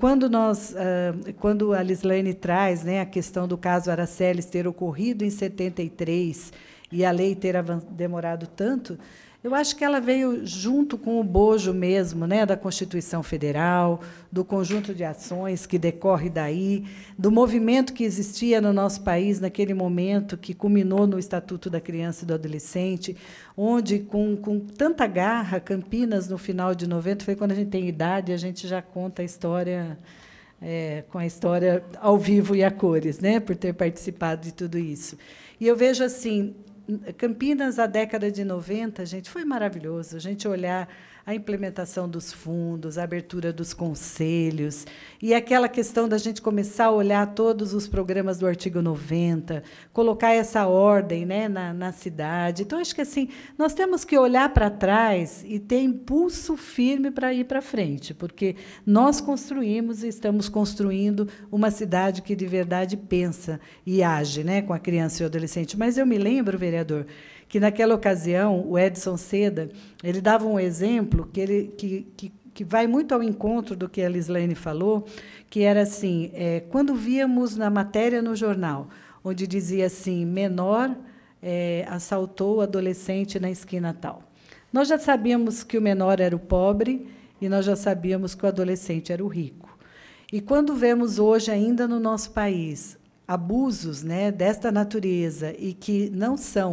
quando a Lislane traz, né, a questão do caso Araceles ter ocorrido em 73 e a lei ter demorado tanto, eu acho que ela veio junto com o bojo mesmo, né, da Constituição Federal, do conjunto de ações que decorre daí, do movimento que existia no nosso país naquele momento, que culminou no Estatuto da Criança e do Adolescente, onde, com tanta garra, Campinas, no final de 90, foi quando a gente tem idade, a gente já conta a história, com a história ao vivo e a cores, né, por ter participado de tudo isso. E eu vejo assim, Campinas, a década de 90, gente, foi maravilhoso. A gente olhar a implementação dos fundos, a abertura dos conselhos, e aquela questão da gente começar a olhar todos os programas do artigo 90, colocar essa ordem, né, na cidade. Então, acho que assim, nós temos que olhar para trás e ter impulso firme para ir para frente, porque nós construímos e estamos construindo uma cidade que, de verdade, pensa e age, né, com a criança e o adolescente. Mas eu me lembro, vereador, que, naquela ocasião, o Edson Seda, ele dava um exemplo que vai muito ao encontro do que a Lislane falou, que era assim, quando víamos na matéria no jornal, onde dizia assim, menor assaltou adolescente na esquina tal. Nós já sabíamos que o menor era o pobre e nós já sabíamos que o adolescente era o rico. E quando vemos hoje, ainda no nosso país, abusos, né, desta natureza e que não são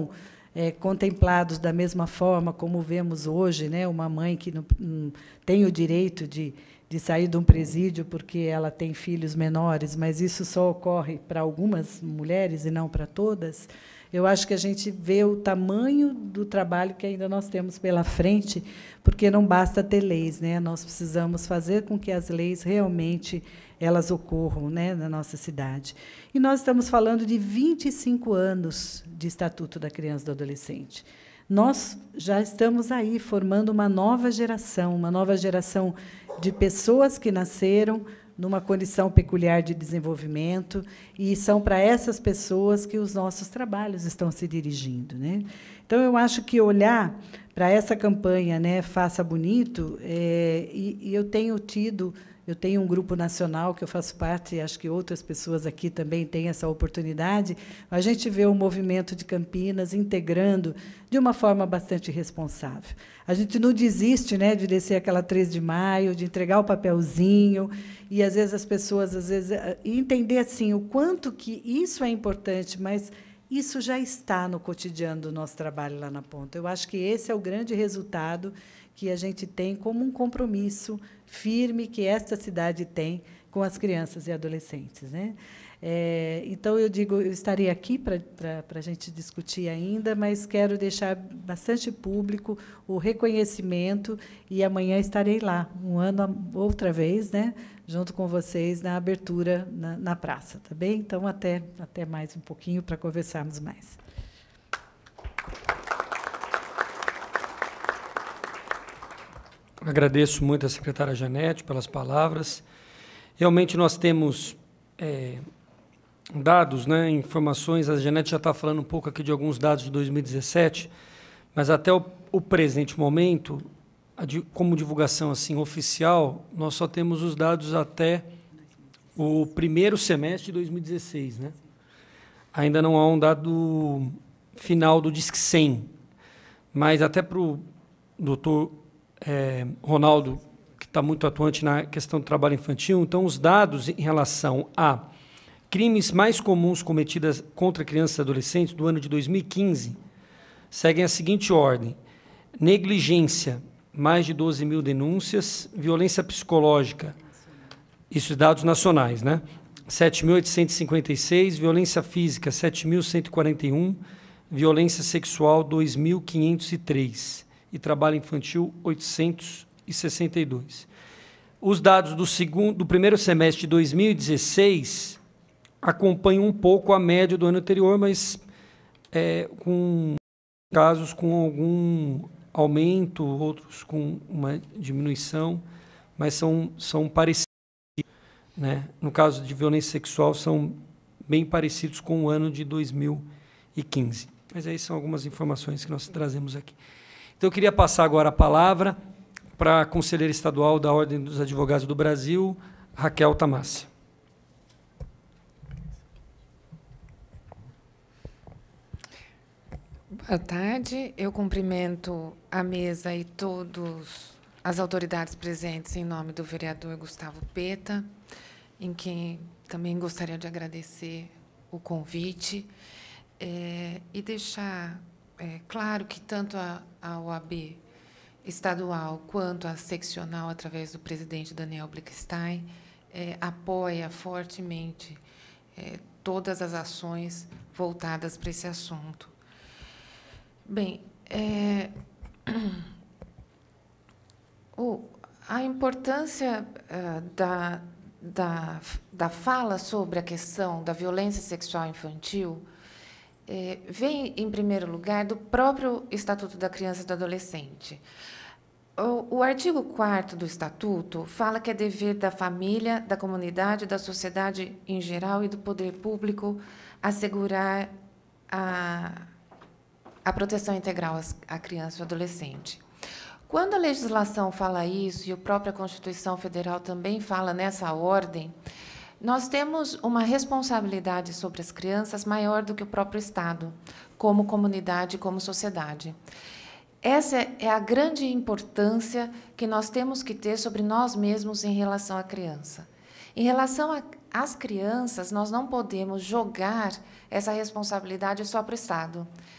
contemplados da mesma forma como vemos hoje, né, uma mãe que não tem o direito de sair de um presídio porque ela tem filhos menores, mas isso só ocorre para algumas mulheres e não para todas. Eu acho que a gente vê o tamanho do trabalho que ainda nós temos pela frente, porque não basta ter leis, né? Nós precisamos fazer com que as leis realmente elas ocorram, né, na nossa cidade. E nós estamos falando de 25 anos de Estatuto da Criança e do Adolescente. Nós já estamos aí formando uma nova geração de pessoas que nasceram numa condição peculiar de desenvolvimento, e são para essas pessoas que os nossos trabalhos estão se dirigindo, né? Então, eu acho que olhar para essa campanha, né, Faça Bonito, e eu tenho um grupo nacional que eu faço parte, e acho que outras pessoas aqui também têm essa oportunidade. A gente vê o movimento de Campinas integrando de uma forma bastante responsável. A gente não desiste, né, de descer aquela 3 de maio, de entregar o papelzinho, e, às vezes, as pessoas entender assim, o quanto que isso é importante, mas isso já está no cotidiano do nosso trabalho lá na ponta. Eu acho que esse é o grande resultado que a gente tem como um compromisso firme que esta cidade tem com as crianças e adolescentes, né? Então, eu estarei aqui para a gente discutir ainda, mas quero deixar bastante público o reconhecimento, e amanhã estarei lá, um ano outra vez, né, junto com vocês, na abertura na praça, tá bem? Então, até mais um pouquinho para conversarmos mais. Agradeço muito a secretária Janete pelas palavras. Realmente, nós temos dados, né, informações. A Janete já está falando um pouco aqui de alguns dados de 2017, mas até o presente momento, como divulgação assim, oficial, nós só temos os dados até o primeiro semestre de 2016. Né? Ainda não há um dado final do Disque 100, mas até para o doutor Ronaldo, que está muito atuante na questão do trabalho infantil, então, os dados em relação a crimes mais comuns cometidos contra crianças e adolescentes do ano de 2015 seguem a seguinte ordem: negligência, mais de 12 mil denúncias; violência psicológica, isso dados nacionais, né? 7.856, violência física, 7.141, violência sexual, 2.503, e trabalho infantil, 862. Os dados do primeiro semestre de 2016 acompanham um pouco a média do ano anterior, mas com casos com algum aumento, outros com uma diminuição, mas são parecidos. Né? No caso de violência sexual, são bem parecidos com o ano de 2015. Mas aí são algumas informações que nós trazemos aqui. Então, eu queria passar agora a palavra para a conselheira estadual da Ordem dos Advogados do Brasil, Raquel Tamassia. Boa tarde. Eu cumprimento a mesa e todas as autoridades presentes em nome do vereador Gustavo Peta, em quem também gostaria de agradecer o convite e deixar claro que tanto a OAB estadual quanto a seccional, através do presidente Daniel Blickstein, apoia fortemente todas as ações voltadas para esse assunto. Bem, a importância da fala sobre a questão da violência sexual infantil vem, em primeiro lugar, do próprio Estatuto da Criança e do Adolescente. O artigo 4º do Estatuto fala que é dever da família, da comunidade, da sociedade em geral e do poder público assegurar a proteção integral à criança e ao adolescente. Quando a legislação fala isso, e a própria Constituição Federal também fala nessa ordem, nós temos uma responsabilidade sobre as crianças maior do que o próprio Estado, como comunidade, como sociedade. Essa é a grande importância que nós temos que ter sobre nós mesmos em relação à criança. Em relação às crianças, nós não podemos jogar essa responsabilidade só para o Estado.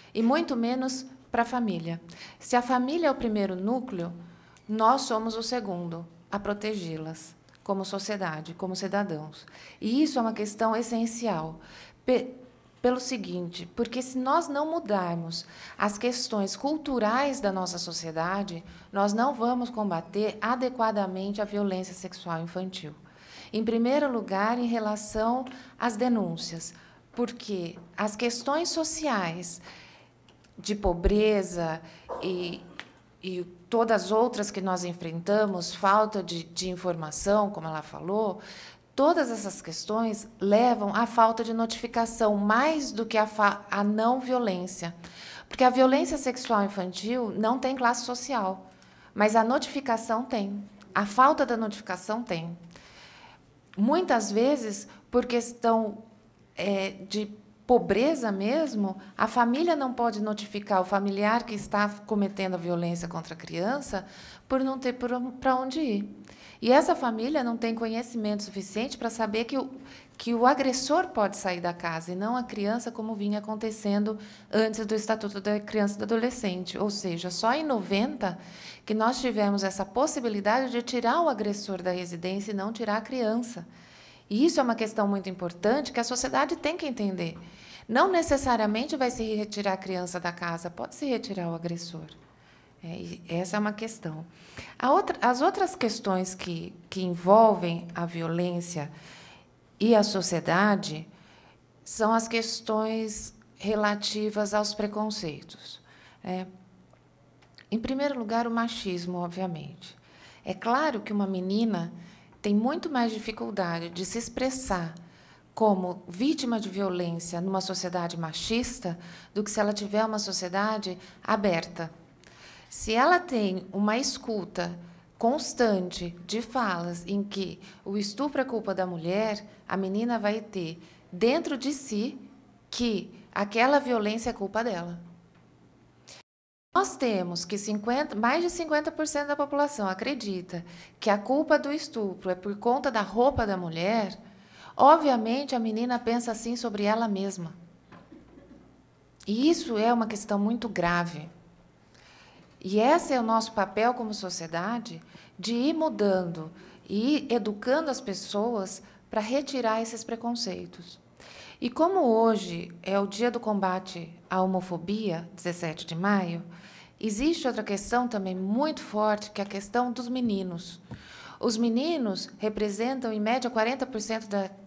e muito menos para a família. Se a família é o primeiro núcleo, nós somos o segundo a protegê-las, como sociedade, como cidadãos. E isso é uma questão essencial. Pelo seguinte, porque se nós não mudarmos as questões culturais da nossa sociedade, nós não vamos combater adequadamente a violência sexual infantil. Em primeiro lugar, em relação às denúncias, porque as questões sociais de pobreza e todas as outras que nós enfrentamos, falta de informação, como ela falou, todas essas questões levam à falta de notificação, mais do que a não violência. Porque a violência sexual infantil não tem classe social, mas a notificação tem. A falta da notificação tem. Muitas vezes, por questão de pobreza mesmo, a família não pode notificar o familiar que está cometendo a violência contra a criança por não ter para onde ir. E essa família não tem conhecimento suficiente para saber que o agressor pode sair da casa e não a criança, como vinha acontecendo antes do Estatuto da Criança e do Adolescente. Ou seja, só em 90 que nós tivemos essa possibilidade de tirar o agressor da residência e não tirar a criança. E isso é uma questão muito importante que a sociedade tem que entender. Não necessariamente vai se retirar a criança da casa, pode se retirar o agressor. Essa é uma questão. As outras questões que envolvem a violência e a sociedade são as questões relativas aos preconceitos. Em primeiro lugar, o machismo, obviamente. É claro que uma menina tem muito mais dificuldade de se expressar como vítima de violência numa sociedade machista do que se ela tiver uma sociedade aberta. Se ela tem uma escuta constante de falas em que o estupro é culpa da mulher, a menina vai ter dentro de si que aquela violência é culpa dela. Nós temos que mais de 50% da população acredita que a culpa do estupro é por conta da roupa da mulher. Obviamente, a menina pensa assim sobre ela mesma. E isso é uma questão muito grave. E esse é o nosso papel como sociedade, de ir mudando e educando as pessoas para retirar esses preconceitos. E como hoje é o Dia do Combate à Homofobia, 17 de maio, existe outra questão também muito forte, que é a questão dos meninos. Os meninos representam, em média, 40%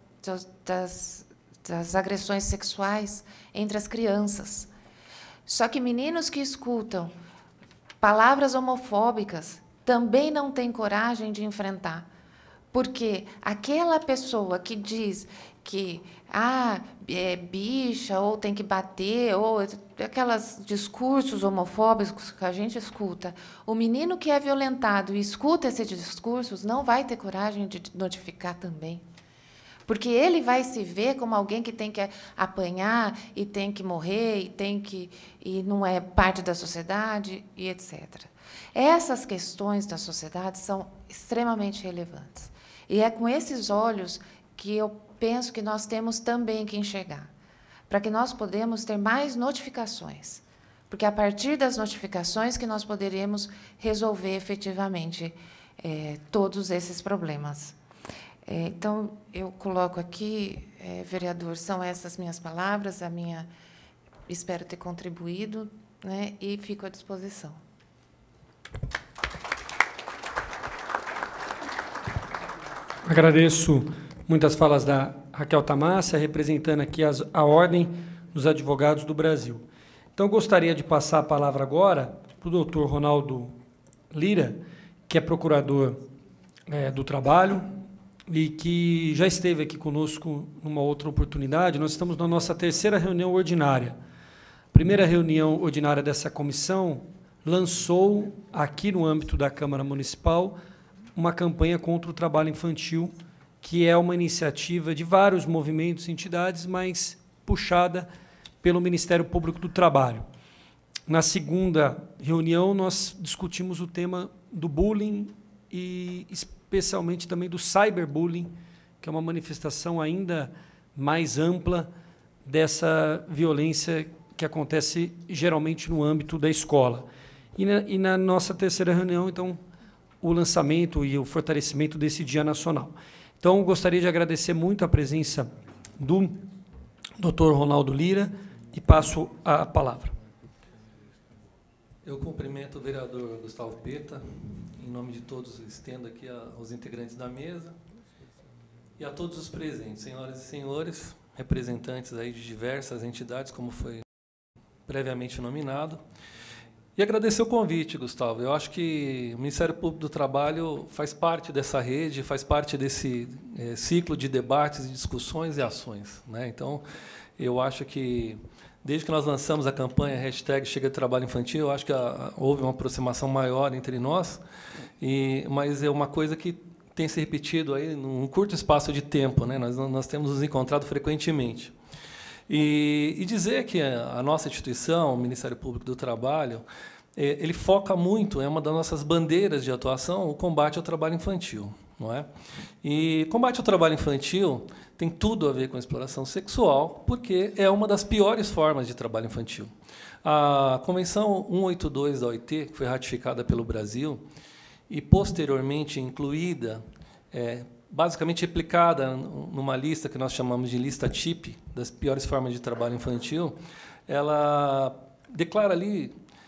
das agressões sexuais entre as crianças. Só que meninos que escutam palavras homofóbicas também não têm coragem de enfrentar. Porque aquela pessoa que diz que é bicha, ou tem que bater, ou aqueles discursos homofóbicos que a gente escuta, o menino que é violentado e escuta esses discursos não vai ter coragem de notificar também. Porque ele vai se ver como alguém que tem que apanhar e tem que morrer e não é parte da sociedade e etc. Essas questões da sociedade são extremamente relevantes. E é com esses olhos que eu penso que nós temos também que enxergar, para que nós podemos ter mais notificações, porque é a partir das notificações que nós poderemos resolver efetivamente todos esses problemas. Então, eu coloco aqui, vereador, são essas minhas palavras, espero ter contribuído, né, e fico à disposição. Agradeço muitas falas da Raquel Tamassia, representando aqui a Ordem dos Advogados do Brasil. Então, eu gostaria de passar a palavra agora para o doutor Ronaldo Lira, que é procurador do Trabalho, e que já esteve aqui conosco numa outra oportunidade. Nós estamos na nossa terceira reunião ordinária. A primeira reunião ordinária dessa comissão lançou, aqui no âmbito da Câmara Municipal, uma campanha contra o trabalho infantil, que é uma iniciativa de vários movimentos e entidades, mas puxada pelo Ministério Público do Trabalho. Na segunda reunião, nós discutimos o tema do bullying e especialmente também do cyberbullying, que é uma manifestação ainda mais ampla dessa violência que acontece geralmente no âmbito da escola. E na nossa terceira reunião, então, o lançamento e o fortalecimento desse Dia Nacional. Então, gostaria de agradecer muito a presença do Dr. Ronaldo Lira e passo a palavra. Eu cumprimento o vereador Gustavo Peta, em nome de todos, estendo aqui aos integrantes da mesa e a todos os presentes, senhoras e senhores, representantes aí de diversas entidades, como foi previamente nominado. E agradecer o convite, Gustavo. Eu acho que o Ministério Público do Trabalho faz parte dessa rede, faz parte desse ciclo de debates, discussões e ações, né? Então, eu acho que, desde que nós lançamos a campanha #Chega de Trabalho Infantil, eu acho que houve uma aproximação maior entre nós, mas é uma coisa que tem se repetido aí num curto espaço de tempo, né? Nós temos nos encontrado frequentemente. E dizer que a nossa instituição, o Ministério Público do Trabalho, ele foca muito, é uma das nossas bandeiras de atuação, o combate ao trabalho infantil, não é? E combate ao trabalho infantil tem tudo a ver com a exploração sexual, porque é uma das piores formas de trabalho infantil. A Convenção 182 da OIT, que foi ratificada pelo Brasil e posteriormente incluída, basicamente replicada numa lista que nós chamamos de lista TIP, das piores formas de trabalho infantil, ela declara ali,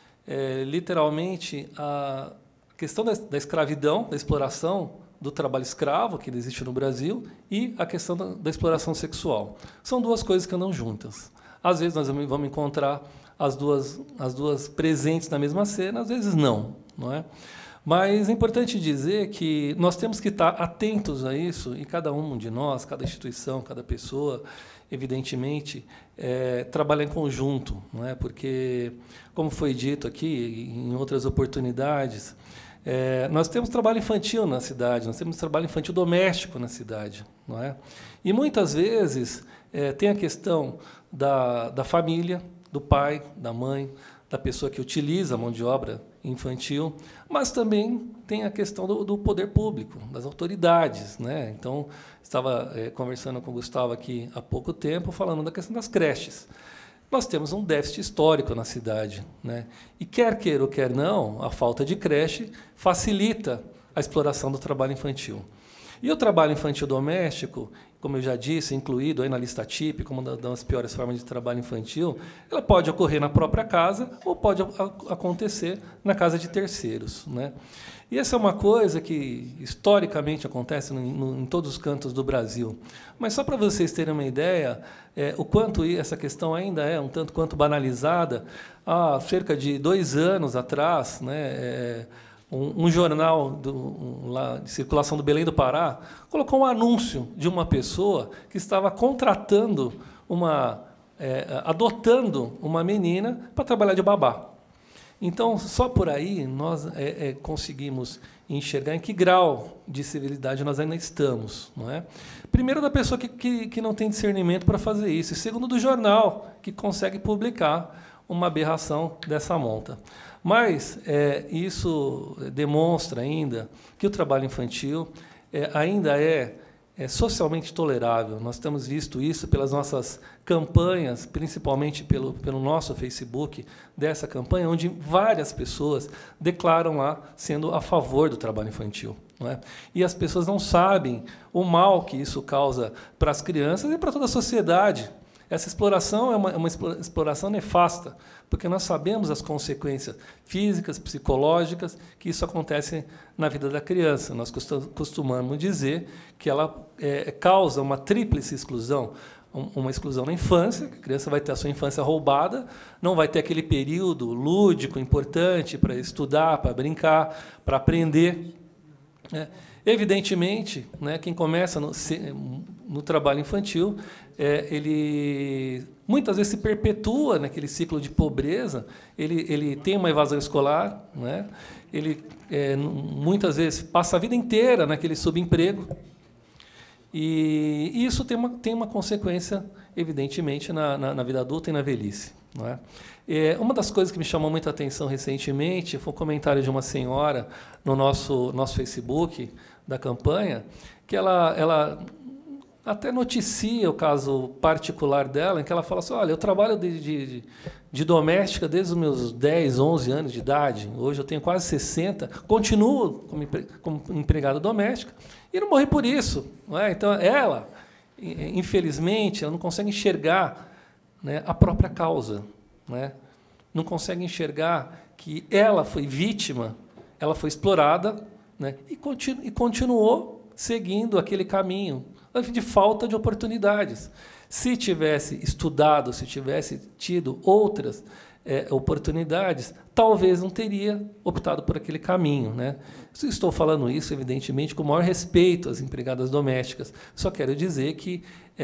literalmente, a questão da escravidão, da exploração, do trabalho escravo, que existe no Brasil, e a questão da exploração sexual. São duas coisas que andam juntas. Às vezes nós vamos encontrar as duas presentes na mesma cena, às vezes não, não é? Mas é importante dizer que nós temos que estar atentos a isso, e cada um de nós, cada instituição, cada pessoa, evidentemente, trabalhar em conjunto, não é? Porque, como foi dito aqui, em outras oportunidades, nós temos trabalho infantil na cidade, nós temos trabalho infantil doméstico na cidade, não é? E, muitas vezes, tem a questão da família, do pai, da mãe, da pessoa que utiliza a mão de obra infantil, mas também tem a questão do poder público, das autoridades, né? Então, estava conversando com o Gustavo aqui há pouco tempo, falando da questão das creches. Nós temos um déficit histórico na cidade, né? E quer queira ou quer não, a falta de creche facilita a exploração do trabalho infantil. E o trabalho infantil doméstico, como eu já disse, incluído aí na lista TIP, como uma das piores formas de trabalho infantil, ela pode ocorrer na própria casa ou pode acontecer na casa de terceiros, né? E essa é uma coisa que, historicamente, acontece em todos os cantos do Brasil. Mas, só para vocês terem uma ideia, o quanto essa questão ainda é um tanto quanto banalizada, há cerca de 2 anos atrás, né, um jornal lá de circulação do Belém do Pará colocou um anúncio de uma pessoa que estava contratando adotando uma menina para trabalhar de babá. Então, só por aí nós conseguimos enxergar em que grau de civilidade nós ainda estamos, não é? Primeiro, da pessoa que não tem discernimento para fazer isso, e segundo, do jornal, que consegue publicar uma aberração dessa monta. Mas isso demonstra ainda que o trabalho infantil ainda é socialmente tolerável. Nós temos visto isso pelas nossas campanhas, principalmente pelo nosso Facebook, dessa campanha, onde várias pessoas declaram lá sendo a favor do trabalho infantil, não é? E as pessoas não sabem o mal que isso causa para as crianças e para toda a sociedade. Essa exploração é uma exploração nefasta, porque nós sabemos as consequências físicas, psicológicas, que isso acontece na vida da criança. Nós costumamos dizer que ela causa uma tríplice exclusão. Uma exclusão na infância, que a criança vai ter a sua infância roubada, não vai ter aquele período lúdico importante para estudar, para brincar, para aprender, né? Evidentemente, né, quem começa no trabalho infantil, ele muitas vezes se perpetua naquele ciclo de pobreza, ele tem uma evasão escolar, né, ele muitas vezes passa a vida inteira naquele subemprego, e isso tem uma consequência, evidentemente, na vida adulta e na velhice, não é? Uma das coisas que me chamou muita atenção recentemente foi um comentário de uma senhora no nosso Facebook da campanha, que ela até noticia o caso particular dela, em que ela fala assim, olha, eu trabalho de doméstica desde os meus 10, 11 anos de idade, hoje eu tenho quase 60, continuo como empregada doméstica e não morri por isso. Não é? Então, ela, infelizmente, ela não consegue enxergar, né, a própria causa. Né? Não consegue enxergar que ela foi vítima, ela foi explorada, né, e continuou seguindo aquele caminho de falta de oportunidades. Se tivesse estudado, se tivesse tido outras oportunidades, talvez não teria optado por aquele caminho. Né? Estou falando isso, evidentemente, com o maior respeito às empregadas domésticas. Só quero dizer que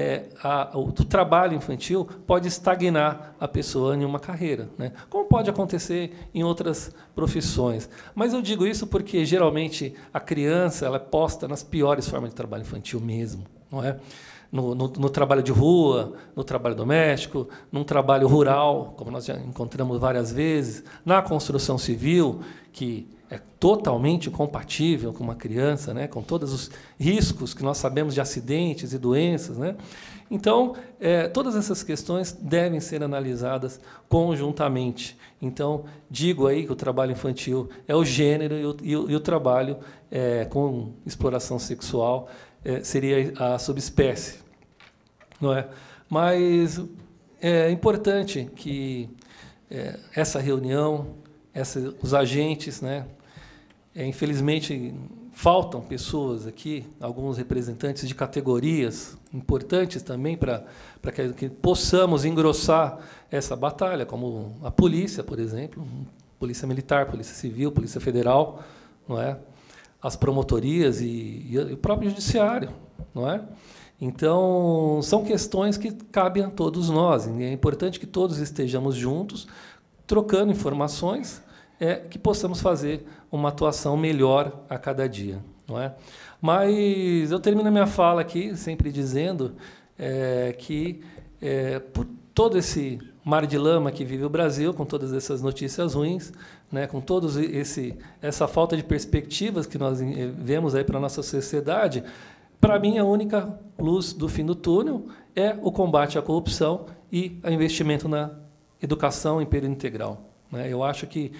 o trabalho infantil pode estagnar a pessoa em uma carreira, né? Como pode acontecer em outras profissões. Mas eu digo isso porque, geralmente, a criança ela é posta nas piores formas de trabalho infantil mesmo. Não é? No trabalho de rua, no trabalho doméstico, num trabalho rural, como nós já encontramos várias vezes, na construção civil, que é totalmente compatível com uma criança, né, com todos os riscos que nós sabemos de acidentes e doenças. Né? Então, todas essas questões devem ser analisadas conjuntamente. Então, digo aí que o trabalho infantil é o gênero e o trabalho com exploração sexual seria a subespécie. Não é? Mas é importante que essa reunião, os agentes, né, infelizmente faltam pessoas aqui, alguns representantes de categorias importantes também para que possamos engrossar essa batalha, como a polícia, por exemplo, polícia militar, polícia civil, polícia federal, não é? As promotorias e o próprio judiciário, não é? Então, são questões que cabem a todos nós. E é importante que todos estejamos juntos, trocando informações, que possamos fazer uma atuação melhor a cada dia. Não é? Mas eu termino a minha fala aqui sempre dizendo que, por todo esse mar de lama que vive o Brasil, com todas essas notícias ruins, né, com todos essa falta de perspectivas que nós vemos aí para a nossa sociedade, para mim, a única luz do fim do túnel é o combate à corrupção e o investimento na educação em período integral. Né? Eu acho que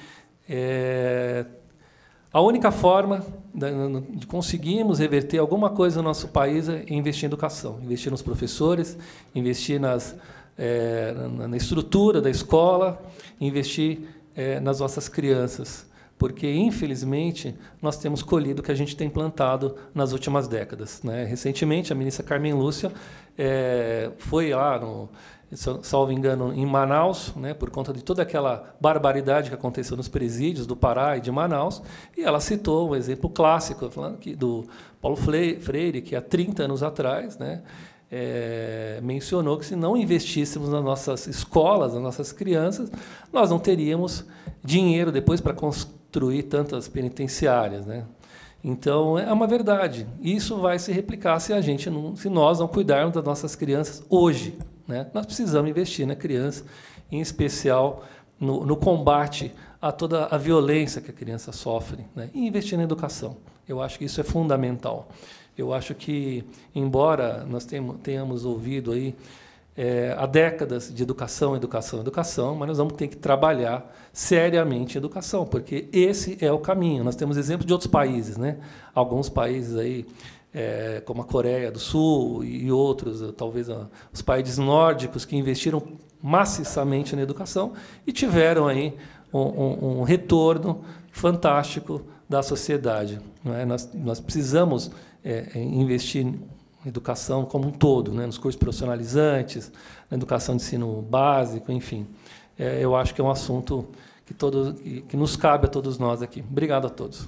a única forma de conseguirmos reverter alguma coisa no nosso país é investir em educação, investir nos professores, investir na estrutura da escola, investir nas nossas crianças. Porque, infelizmente, nós temos colhido o que a gente tem plantado nas últimas décadas. Né? Recentemente, a ministra Carmen Lúcia foi lá, salvo engano, em Manaus, né, por conta de toda aquela barbaridade que aconteceu nos presídios do Pará e de Manaus, e ela citou um exemplo clássico falando do Paulo Freire, que há 30 anos atrás, né, mencionou que, se não investíssemos nas nossas escolas, nas nossas crianças, nós não teríamos dinheiro depois para construir tantas penitenciárias. Né? Então, é uma verdade. Isso vai se replicar se nós não cuidarmos das nossas crianças hoje. Né? Nós precisamos investir na criança, em especial no combate a toda a violência que a criança sofre, né? E investir na educação. Eu acho que isso é fundamental. Eu acho que, embora nós tenhamos ouvido aí há décadas de educação, mas nós vamos ter que trabalhar seriamente a educação, porque esse é o caminho. Nós temos exemplo de outros países, né? Alguns países aí, como a Coreia do Sul e outros, talvez os países nórdicos, que investiram maciçamente na educação e tiveram aí um retorno fantástico da sociedade. Não é? Nós precisamos investir em educação como um todo, né? Nos cursos profissionalizantes, na educação de ensino básico, enfim. Eu acho que é um assunto que nos cabe a todos nós aqui. Obrigado a todos.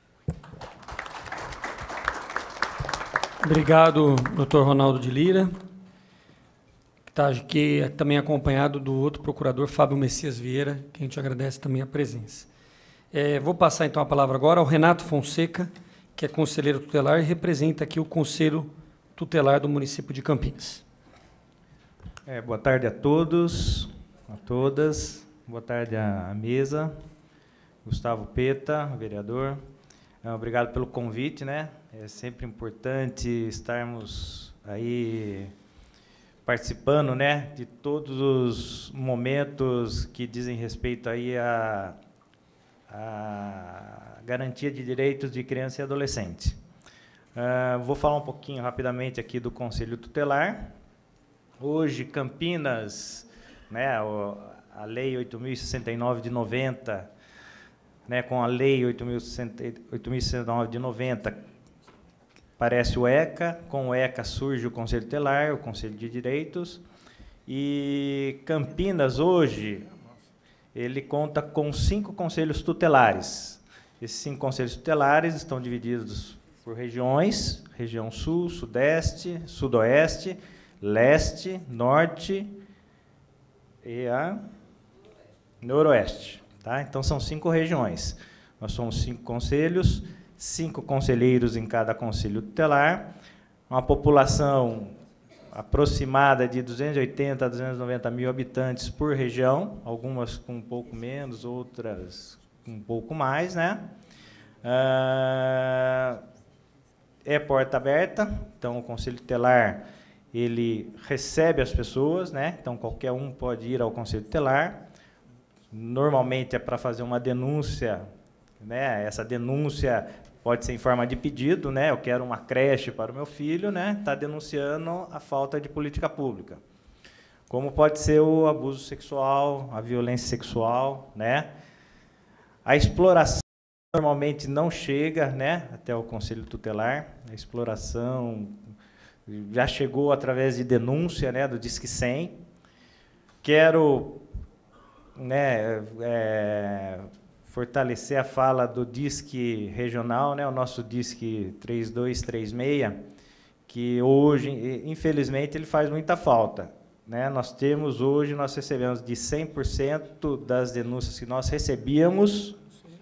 Obrigado, doutor Ronaldo de Lira, que está aqui também acompanhado do outro procurador, Fábio Messias Vieira, que a gente agradece também a presença. Vou passar, então, a palavra agora ao Renato Fonseca, que é conselheiro tutelar e representa aqui o Conselho Tutelar do município de Campinas. Boa tarde a todos, a todas. Boa tarde à mesa. Gustavo Peta, vereador. Obrigado pelo convite, né? É sempre importante estarmos aí participando, né, de todos os momentos que dizem respeito aí à garantia de direitos de criança e adolescente. Vou falar um pouquinho rapidamente aqui do Conselho Tutelar. Hoje, Campinas, né, a Lei 8.069 de 90, né, com a Lei 8.069 de 90, aparece o ECA, com o ECA surge o Conselho Tutelar, o Conselho de Direitos, e Campinas, hoje, ele conta com 5 conselhos tutelares. Esses 5 conselhos tutelares estão divididos por regiões: região Sul, Sudeste, Sudoeste, Leste, Norte e a Noroeste. Tá? Então, são 5 regiões. Nós somos 5 conselhos, 5 conselheiros em cada conselho tutelar, uma população aproximada de 280 a 290 mil habitantes por região, algumas com um pouco menos, outras com um pouco mais, né? É porta aberta, então o Conselho Tutelar ele recebe as pessoas, né? Então qualquer um pode ir ao Conselho Tutelar. Normalmente é para fazer uma denúncia, né? Essa denúncia pode ser em forma de pedido, né? Eu quero uma creche para o meu filho, né? Está denunciando a falta de política pública. Como pode ser o abuso sexual, a violência sexual, né? A exploração normalmente não chega, né, até o Conselho Tutelar. A exploração já chegou através de denúncia, né, do Disque 100. Quero, né, fortalecer a fala do Disque regional, né, o nosso Disque 3236, que hoje, infelizmente, ele faz muita falta. Né? Nós recebemos de 100% das denúncias que nós recebíamos,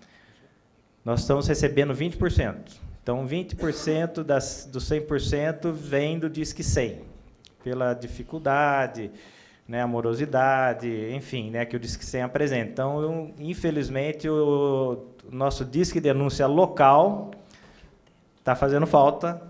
nós estamos recebendo 20%. Então, 20% dos 100% vem do Disque 100, pela dificuldade, né, amorosidade, enfim, né, que o Disque 100 apresenta. Então, infelizmente, o nosso Disque Denúncia local está fazendo falta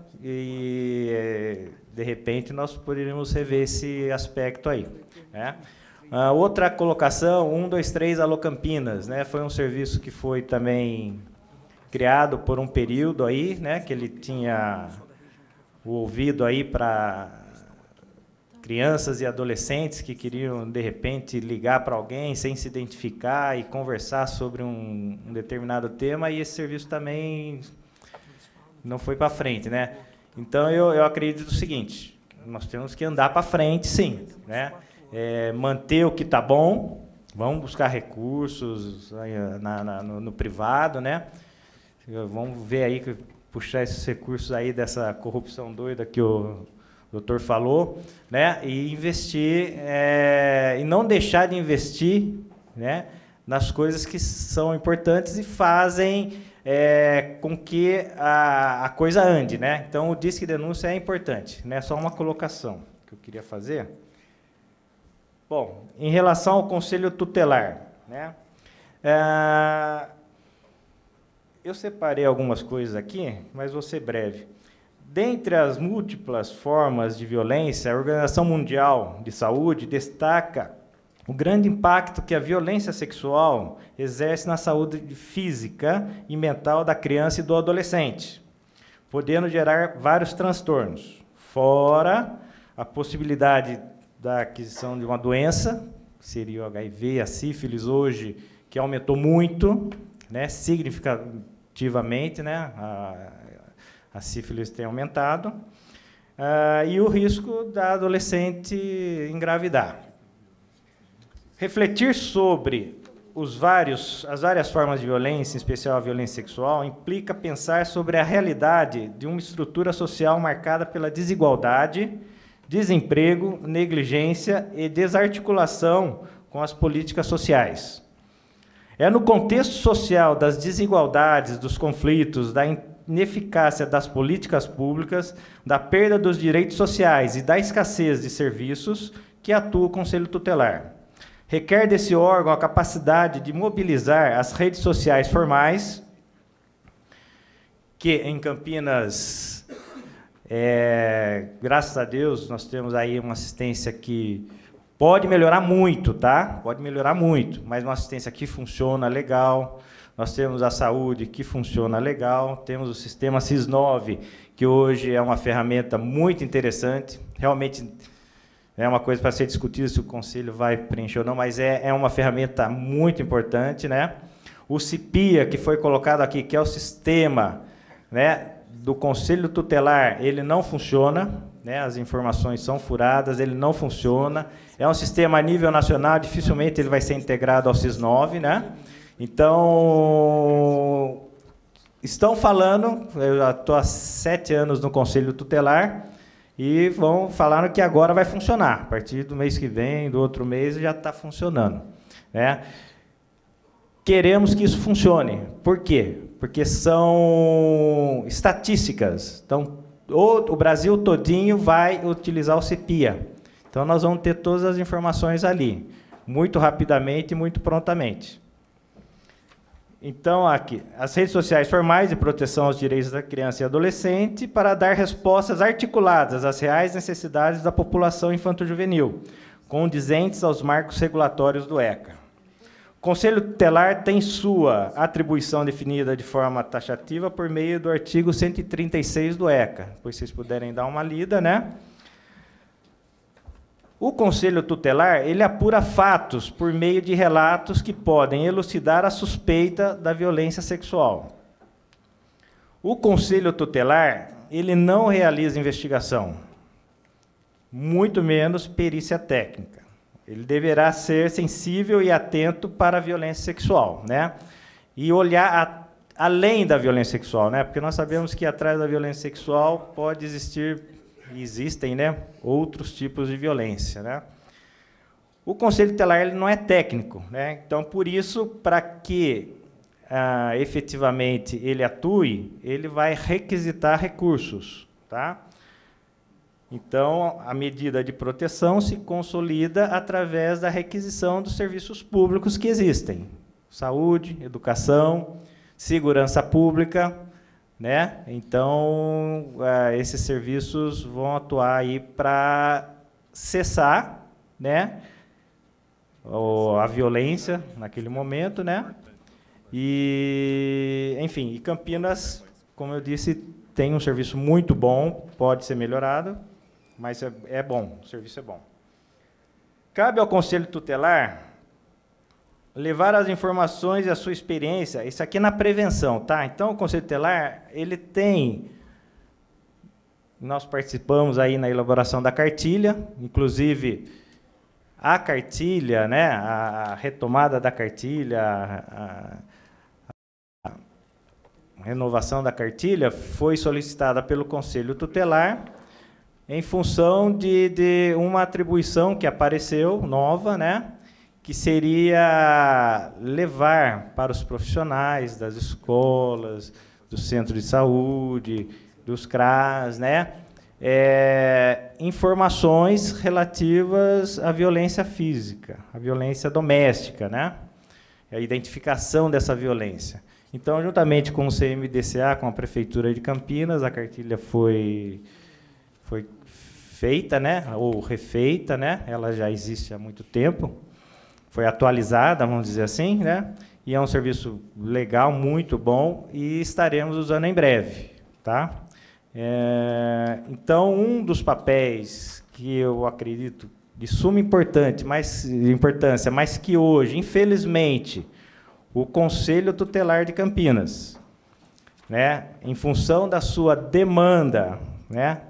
e, de repente, nós poderíamos rever esse aspecto aí. Né? Outra colocação, 123 Alô Campinas, né, foi um serviço que foi também criado por um período aí, né, que ele tinha o ouvido aí para crianças e adolescentes que queriam, de repente, ligar para alguém sem se identificar e conversar sobre um determinado tema, e esse serviço também não foi para frente, né? Então, eu acredito o seguinte, nós temos que andar para frente, sim, né? Manter o que está bom, vamos buscar recursos no privado, né? Vamos ver aí, puxar esses recursos aí dessa corrupção doida que o doutor falou, né? E investir, e não deixar de investir, né, nas coisas que são importantes e fazem com que a coisa ande, né? Então, o Disque Denúncia é importante, né? Só uma colocação que eu queria fazer. Bom, em relação ao Conselho Tutelar, né? Eu separei algumas coisas aqui, mas vou ser breve. Dentre as múltiplas formas de violência, a Organização Mundial de Saúde destaca o grande impacto que a violência sexual exerce na saúde física e mental da criança e do adolescente, podendo gerar vários transtornos, fora a possibilidade da aquisição de uma doença, que seria o HIV, a sífilis hoje, que aumentou muito, né, significativamente, né, a sífilis tem aumentado, e o risco da adolescente engravidar. Refletir sobre as várias formas de violência, em especial a violência sexual, implica pensar sobre a realidade de uma estrutura social marcada pela desigualdade, desemprego, negligência e desarticulação com as políticas sociais. É no contexto social das desigualdades, dos conflitos, da ineficácia das políticas públicas, da perda dos direitos sociais e da escassez de serviços que atua o Conselho Tutelar. Requer desse órgão a capacidade de mobilizar as redes sociais formais, que em Campinas Graças a Deus, nós temos aí uma assistência que pode melhorar muito, tá? Pode melhorar muito, mas uma assistência que funciona legal. Nós temos a saúde que funciona legal. Temos o sistema SIS-9, que hoje é uma ferramenta muito interessante. Realmente é uma coisa para ser discutida se o Conselho vai preencher ou não, mas é uma ferramenta muito importante, né? O CIPIA, que foi colocado aqui, que é o sistema, né, do Conselho Tutelar, ele não funciona, né? As informações são furadas, ele não funciona. É um sistema a nível nacional, dificilmente ele vai ser integrado ao SIS-9, né? Então, estão falando, eu já estou há 7 anos no Conselho Tutelar, e vão falando que agora vai funcionar. A partir do mês que vem, do outro mês, já está funcionando, né? Queremos que isso funcione. Por quê? Porque são estatísticas. Então, o Brasil todinho vai utilizar o CIPIA. Então, nós vamos ter todas as informações ali, muito rapidamente e muito prontamente. Então, aqui, as redes sociais formais de proteção aos direitos da criança e adolescente para dar respostas articuladas às reais necessidades da população infanto-juvenil, condizentes aos marcos regulatórios do ECA. O Conselho Tutelar tem sua atribuição definida de forma taxativa por meio do artigo 136 do ECA. Depois vocês puderem dar uma lida, né? O Conselho Tutelar, ele apura fatos por meio de relatos que podem elucidar a suspeita da violência sexual. O Conselho Tutelar, ele não realiza investigação, muito menos perícia técnica. Ele deverá ser sensível e atento para a violência sexual, né? E olhar além da violência sexual, né? Porque nós sabemos que atrás da violência sexual pode existem, né, outros tipos de violência, né? O Conselho Tutelar ele não é técnico, né? Então, por isso, para que efetivamente ele atue, ele vai requisitar recursos, tá? Então, a medida de proteção se consolida através da requisição dos serviços públicos que existem: saúde, educação, segurança pública, né? Então, esses serviços vão atuar aí para cessar, né, a violência naquele momento, né? E, enfim, Campinas, como eu disse, tem um serviço muito bom, pode ser melhorado, mas é bom, o serviço é bom. Cabe ao Conselho Tutelar levar as informações e a sua experiência, isso aqui é na prevenção, tá? Então, o Conselho Tutelar, ele tem... Nós participamos aí na elaboração da cartilha, inclusive a cartilha, né, a retomada da cartilha, a renovação da cartilha foi solicitada pelo Conselho Tutelar em função de uma atribuição que apareceu, nova, né, que seria levar para os profissionais das escolas, dos centros de saúde, dos CRAS, né, informações relativas à violência física, à violência doméstica, né, a identificação dessa violência. Então, juntamente com o CMDCA, com a Prefeitura de Campinas, a cartilha foi feita, né, ou refeita, né, ela já existe há muito tempo, foi atualizada, vamos dizer assim, né? E é um serviço legal, muito bom, e estaremos usando em breve, tá? Então, um dos papéis que eu acredito de suma importância, mas que hoje, infelizmente, o Conselho Tutelar de Campinas, né, em função da sua demanda, né,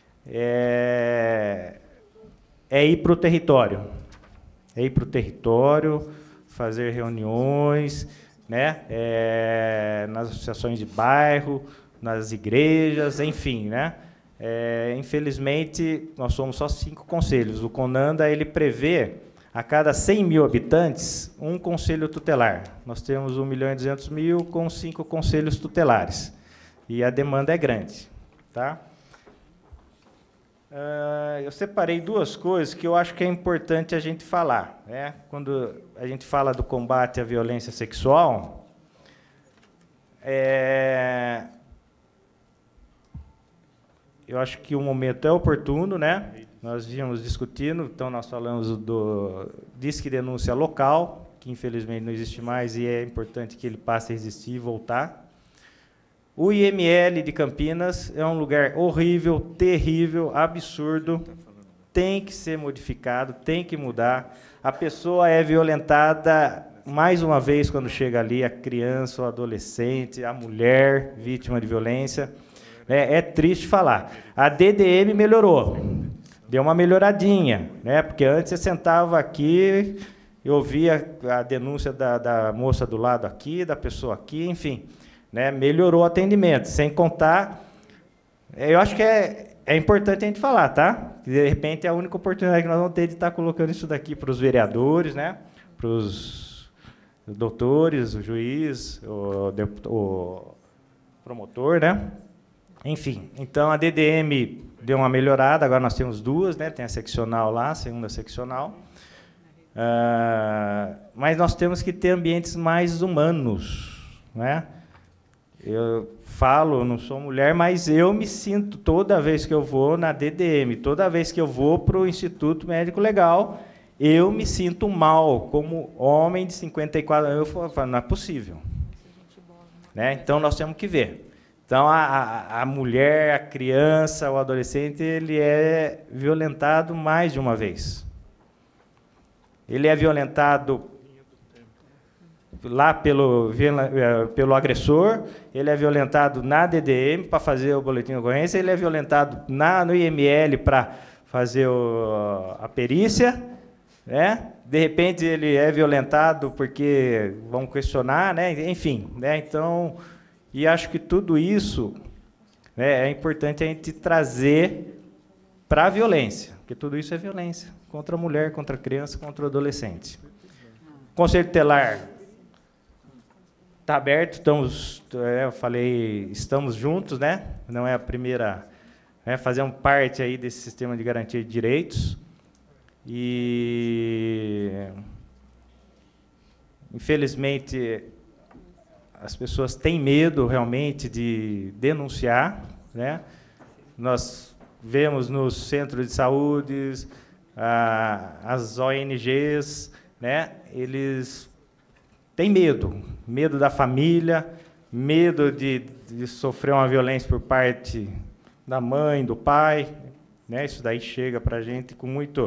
é ir para o território. É ir para o território, fazer reuniões, né, nas associações de bairro, nas igrejas, enfim, né. Infelizmente, nós somos só 5 conselhos. O CONANDA ele prevê, a cada 100 mil habitantes, um conselho tutelar. Nós temos 1.200.000 com 5 conselhos tutelares. E a demanda é grande, tá? Eu separei 2 coisas que eu acho que é importante a gente falar, né? Quando a gente fala do combate à violência sexual, eu acho que o momento é oportuno, né? Nós vínhamos discutindo, então nós falamos do Disque Denúncia Local, que infelizmente não existe mais e é importante que ele passe a existir e voltar. O IML de Campinas é um lugar horrível, terrível, absurdo, tem que ser modificado, tem que mudar. A pessoa é violentada, mais uma vez, quando chega ali, a criança, o adolescente, a mulher vítima de violência. É triste falar. A DDM melhorou, deu uma melhoradinha, né? Porque antes você sentava aqui, eu ouvia a denúncia da moça do lado aqui, da pessoa aqui, enfim, né? Melhorou o atendimento, sem contar... Eu acho que é importante a gente falar, tá? De repente é a única oportunidade que nós vamos ter de estar colocando isso daqui para os vereadores, né? Para os doutores, o juiz, o promotor, né? Enfim, então a DDM deu uma melhorada, agora nós temos duas, né? Tem a seccional lá, a segunda seccional. Mas nós temos que ter ambientes mais humanos, né? Eu falo, não sou mulher, mas eu me sinto, toda vez que eu vou na DDM, toda vez que eu vou para o Instituto Médico Legal, eu me sinto mal, como homem de 54 anos. Eu falo, não é possível. Né? Então, nós temos que ver. Então, a mulher, a criança, o adolescente, ele é violentado mais de uma vez. Ele é violentado lá pelo agressor, ele é violentado na DDM para fazer o boletim de ocorrência, ele é violentado no IML para fazer a perícia, né? De repente ele é violentado porque vão questionar, né? Enfim, né? Então, e acho que tudo isso, né, é importante a gente trazer para a violência, porque tudo isso é violência contra a mulher, contra a criança, contra o adolescente. Conselho Tutelar está aberto, eu falei, estamos juntos, né? Não é a primeira, fazemos parte aí desse sistema de garantia de direitos. E, infelizmente, as pessoas têm medo realmente de denunciar, né? Nós vemos nos centros de saúde, as ONGs, né? Eles têm medo da família, medo de sofrer uma violência por parte da mãe, do pai, né? Isso daí chega para a gente com muito...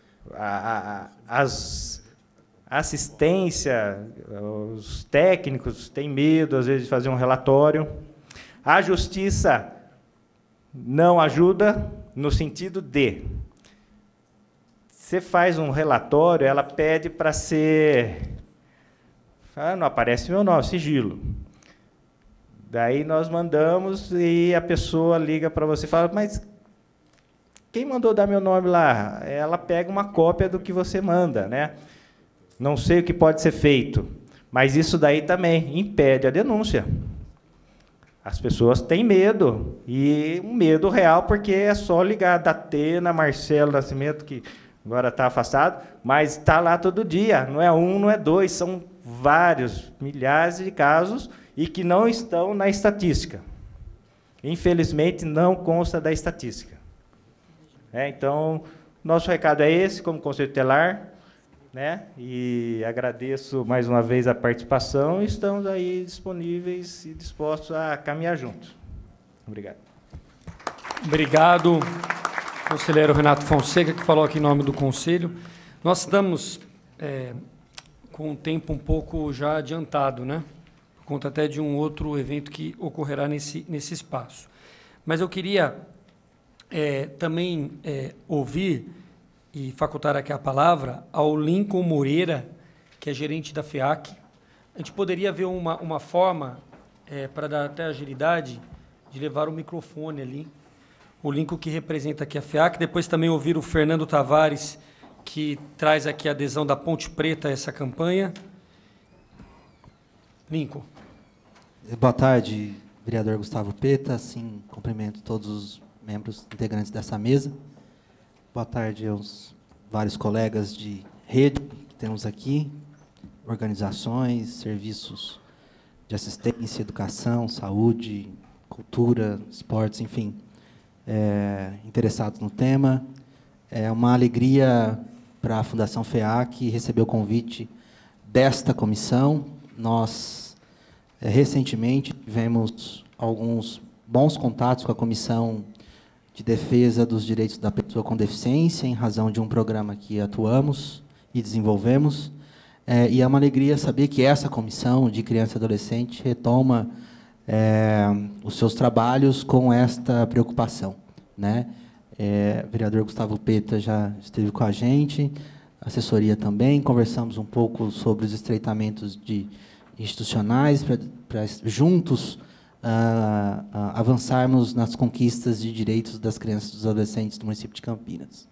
assistência, os técnicos têm medo, às vezes, de fazer um relatório. A justiça não ajuda no sentido de... Você faz um relatório, ela pede para ser... não aparece meu nome, sigilo. Daí nós mandamos e a pessoa liga para você e fala, mas quem mandou dar meu nome lá? Ela pega uma cópia do que você manda, né? Não sei o que pode ser feito, mas isso daí também impede a denúncia. As pessoas têm medo, e um medo real, porque é só ligar da Atena, Marcelo Nascimento, que agora está afastado, mas está lá todo dia, não é um, não é dois, são vários, milhares de casos, e que não estão na estatística. Infelizmente, não consta da estatística. Então, nosso recado é esse, como Conselho Tutelar, né? E agradeço mais uma vez a participação, e estamos aí disponíveis e dispostos a caminhar juntos. Obrigado. Obrigado, conselheiro Renato Fonseca, que falou aqui em nome do Conselho. Nós estamos com um tempo um pouco já adiantado, né? Por conta até de um outro evento que ocorrerá nesse espaço. Mas eu queria também ouvir e facultar aqui a palavra ao Lincoln Moreira, que é gerente da FEAC. A gente poderia ver uma forma, para dar até agilidade, de levar o microfone ali. O Lincoln, que representa aqui a FEAC. Depois também ouvir o Fernando Tavares, que traz aqui a adesão da Ponte Preta a essa campanha. Lincoln. Boa tarde, vereador Gustavo Peta. Assim, cumprimento todos os membros integrantes dessa mesa. Boa tarde aos vários colegas de rede que temos aqui, organizações, serviços de assistência, educação, saúde, cultura, esportes, enfim. interessados no tema. É uma alegria para a Fundação FEAC receber o convite desta comissão. Nós, recentemente, tivemos alguns bons contatos com a Comissão de Defesa dos Direitos da Pessoa com Deficiência, em razão de um programa que atuamos e desenvolvemos. E é uma alegria saber que essa comissão de criança e adolescente retoma os seus trabalhos com esta preocupação, né? O vereador Gustavo Peta já esteve com a gente, a assessoria também, conversamos um pouco sobre os estreitamentos institucionais para juntos avançarmos nas conquistas de direitos das crianças e dos adolescentes do município de Campinas.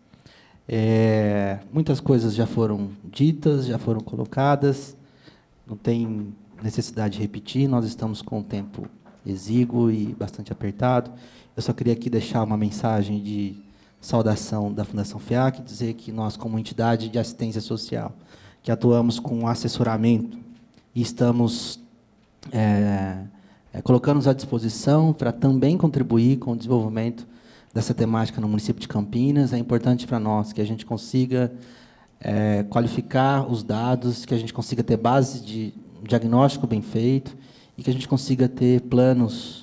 Muitas coisas já foram ditas, já foram colocadas, não tem necessidade de repetir, nós estamos com o tempo exíguo e bastante apertado. Eu só queria aqui deixar uma mensagem de saudação da Fundação FEAC, dizer que nós, como entidade de assistência social, que atuamos com assessoramento e estamos colocando-nos à disposição para também contribuir com o desenvolvimento dessa temática no município de Campinas. É importante para nós que a gente consiga qualificar os dados, que a gente consiga ter base de diagnóstico bem feito e que a gente consiga ter planos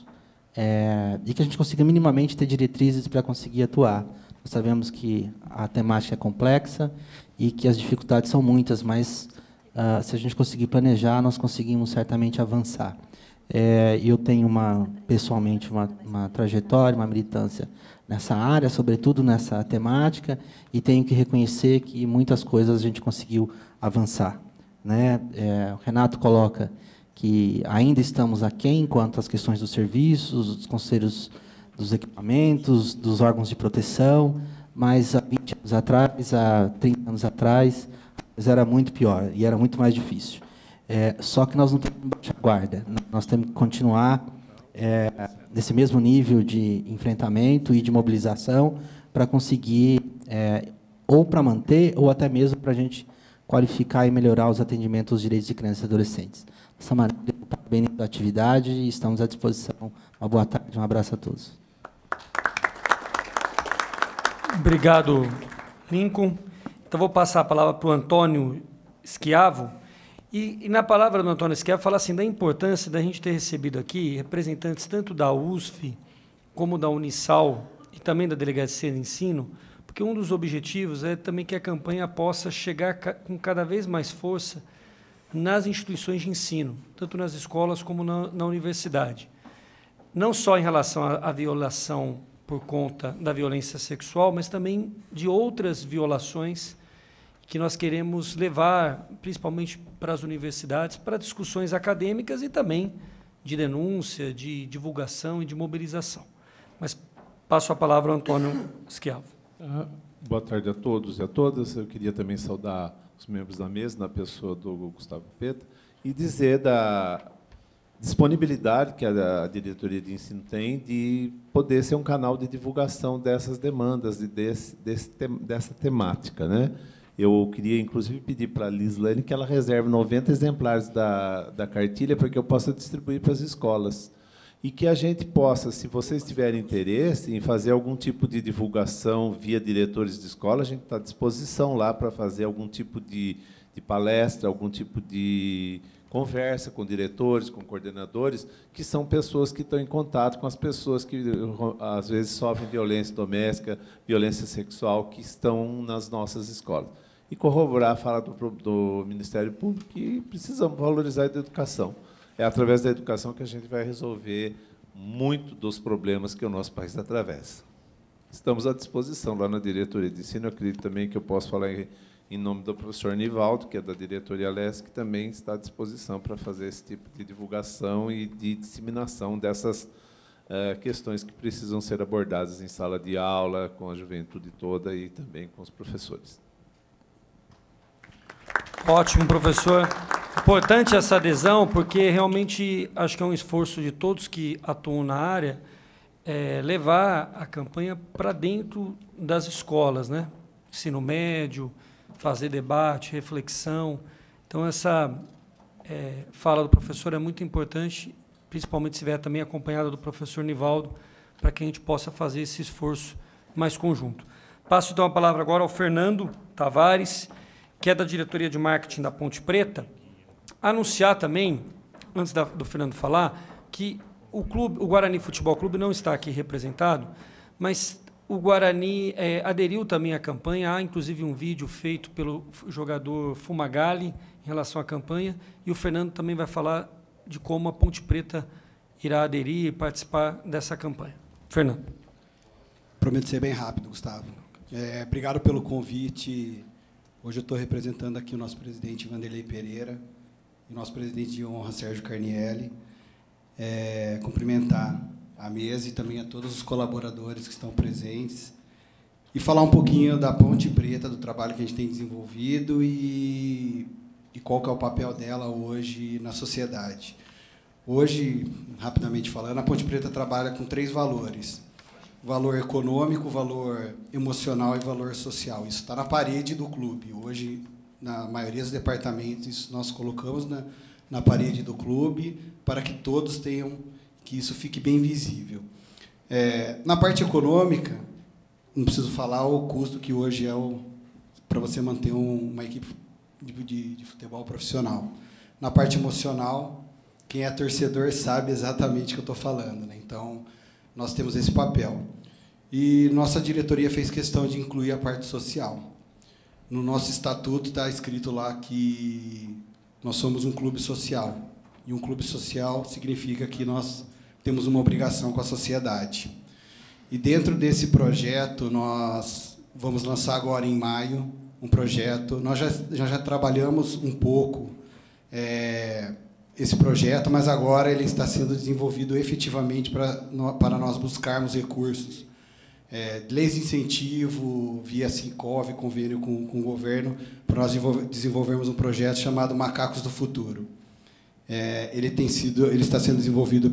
e que a gente consiga minimamente ter diretrizes para conseguir atuar. Nós sabemos que a temática é complexa e que as dificuldades são muitas, mas se a gente conseguir planejar, nós conseguimos certamente avançar. Eu tenho pessoalmente uma trajetória, uma militância nessa área, sobretudo nessa temática, e tenho que reconhecer que muitas coisas a gente conseguiu avançar, né? O Renato coloca que ainda estamos aquém quanto às questões dos serviços, dos conselhos dos equipamentos, dos órgãos de proteção, mas há 20 anos atrás, há 30 anos atrás, era muito pior e era muito mais difícil. Só que nós não temos que baixar a guarda, nós temos que continuar nesse mesmo nível de enfrentamento e de mobilização para conseguir, ou para manter, ou até mesmo para a gente qualificar e melhorar os atendimentos aos direitos de crianças e adolescentes. Dessa maneira, parabéns pela atividade e estamos à disposição. Uma boa tarde, um abraço a todos. Obrigado, Lincoln. Então, vou passar a palavra para o Antônio Schiavo. E na palavra do Antônio Schiavo, fala assim, da importância da gente ter recebido aqui representantes tanto da USF, como da Unisal, e também da Delegacia de Ensino, porque um dos objetivos é também que a campanha possa chegar com cada vez mais força nas instituições de ensino, tanto nas escolas como na universidade. Não só em relação à violação por conta da violência sexual, mas também de outras violações que nós queremos levar, principalmente para as universidades, para discussões acadêmicas e também de denúncia, de divulgação e de mobilização. Mas passo a palavra ao Antônio Schiavo. Boa tarde a todos e a todas. Eu queria também saudar os membros da mesa, na pessoa do Gustavo Peta, e dizer da disponibilidade que a diretoria de ensino tem de poder ser um canal de divulgação dessas demandas e dessa temática, né? Eu queria, inclusive, pedir para a Lislane que ela reserve 90 exemplares da cartilha para que eu possa distribuir para as escolas. E que a gente possa, se vocês tiverem interesse em fazer algum tipo de divulgação via diretores de escola, a gente está à disposição lá para fazer algum tipo de palestra, algum tipo de conversa com diretores, com coordenadores, que são pessoas que estão em contato com as pessoas que, às vezes, sofrem violência doméstica, violência sexual, que estão nas nossas escolas. E corroborar a fala do Ministério Público que precisamos valorizar a educação. É através da educação que a gente vai resolver muito dos problemas que o nosso país atravessa. Estamos à disposição lá na diretoria de ensino. Eu acredito também que eu posso falar em nome do professor Nivaldo, que é da diretoria LESC, que também está à disposição para fazer esse tipo de divulgação e de disseminação dessas questões que precisam ser abordadas em sala de aula, com a juventude toda e também com os professores. Ótimo, professor. Importante essa adesão, porque realmente acho que é um esforço de todos que atuam na área levar a campanha para dentro das escolas, né? Ensino médio, fazer debate, reflexão. Então, essa fala do professor é muito importante, principalmente se vier também acompanhada do professor Nivaldo, para que a gente possa fazer esse esforço mais conjunto. Passo, então, a palavra agora ao Fernando Tavares, que é da diretoria de marketing da Ponte Preta, anunciar também, antes do Fernando falar, que o Guarani Futebol Clube não está aqui representado, mas o Guarani aderiu também à campanha. Há, inclusive, um vídeo feito pelo jogador Fumagalli em relação à campanha, e o Fernando também vai falar de como a Ponte Preta irá aderir e participar dessa campanha. Fernando. Prometo ser bem rápido, Gustavo. Obrigado pelo convite. Hoje eu estou representando aqui o nosso presidente Vanderlei Pereira e o nosso presidente de honra, Sérgio Carnielli. Cumprimentar a mesa e também a todos os colaboradores que estão presentes e falar um pouquinho da Ponte Preta, do trabalho que a gente tem desenvolvido e qual que é o papel dela hoje na sociedade. Hoje, rapidamente falando, a Ponte Preta trabalha com 3 valores: valor econômico, valor emocional e valor social. Isso está na parede do clube. Hoje, na maioria dos departamentos, isso nós colocamos na parede do clube para que todos tenham, que isso fique bem visível. Na parte econômica, não preciso falar o custo que hoje é para você manter uma equipe de futebol profissional. Na parte emocional, quem é torcedor sabe exatamente o que eu estou falando, né? Então, nós temos esse papel. E nossa diretoria fez questão de incluir a parte social. No nosso estatuto está escrito lá que nós somos um clube social. E um clube social significa que nós temos uma obrigação com a sociedade. E dentro desse projeto, nós vamos lançar agora em maio um projeto. Nós já trabalhamos um pouco esse projeto, mas agora ele está sendo desenvolvido efetivamente para nós buscarmos recursos. Leis de incentivo, via Sincov, convênio com o governo, para nós desenvolvermos um projeto chamado Macacos do Futuro. Ele está sendo desenvolvido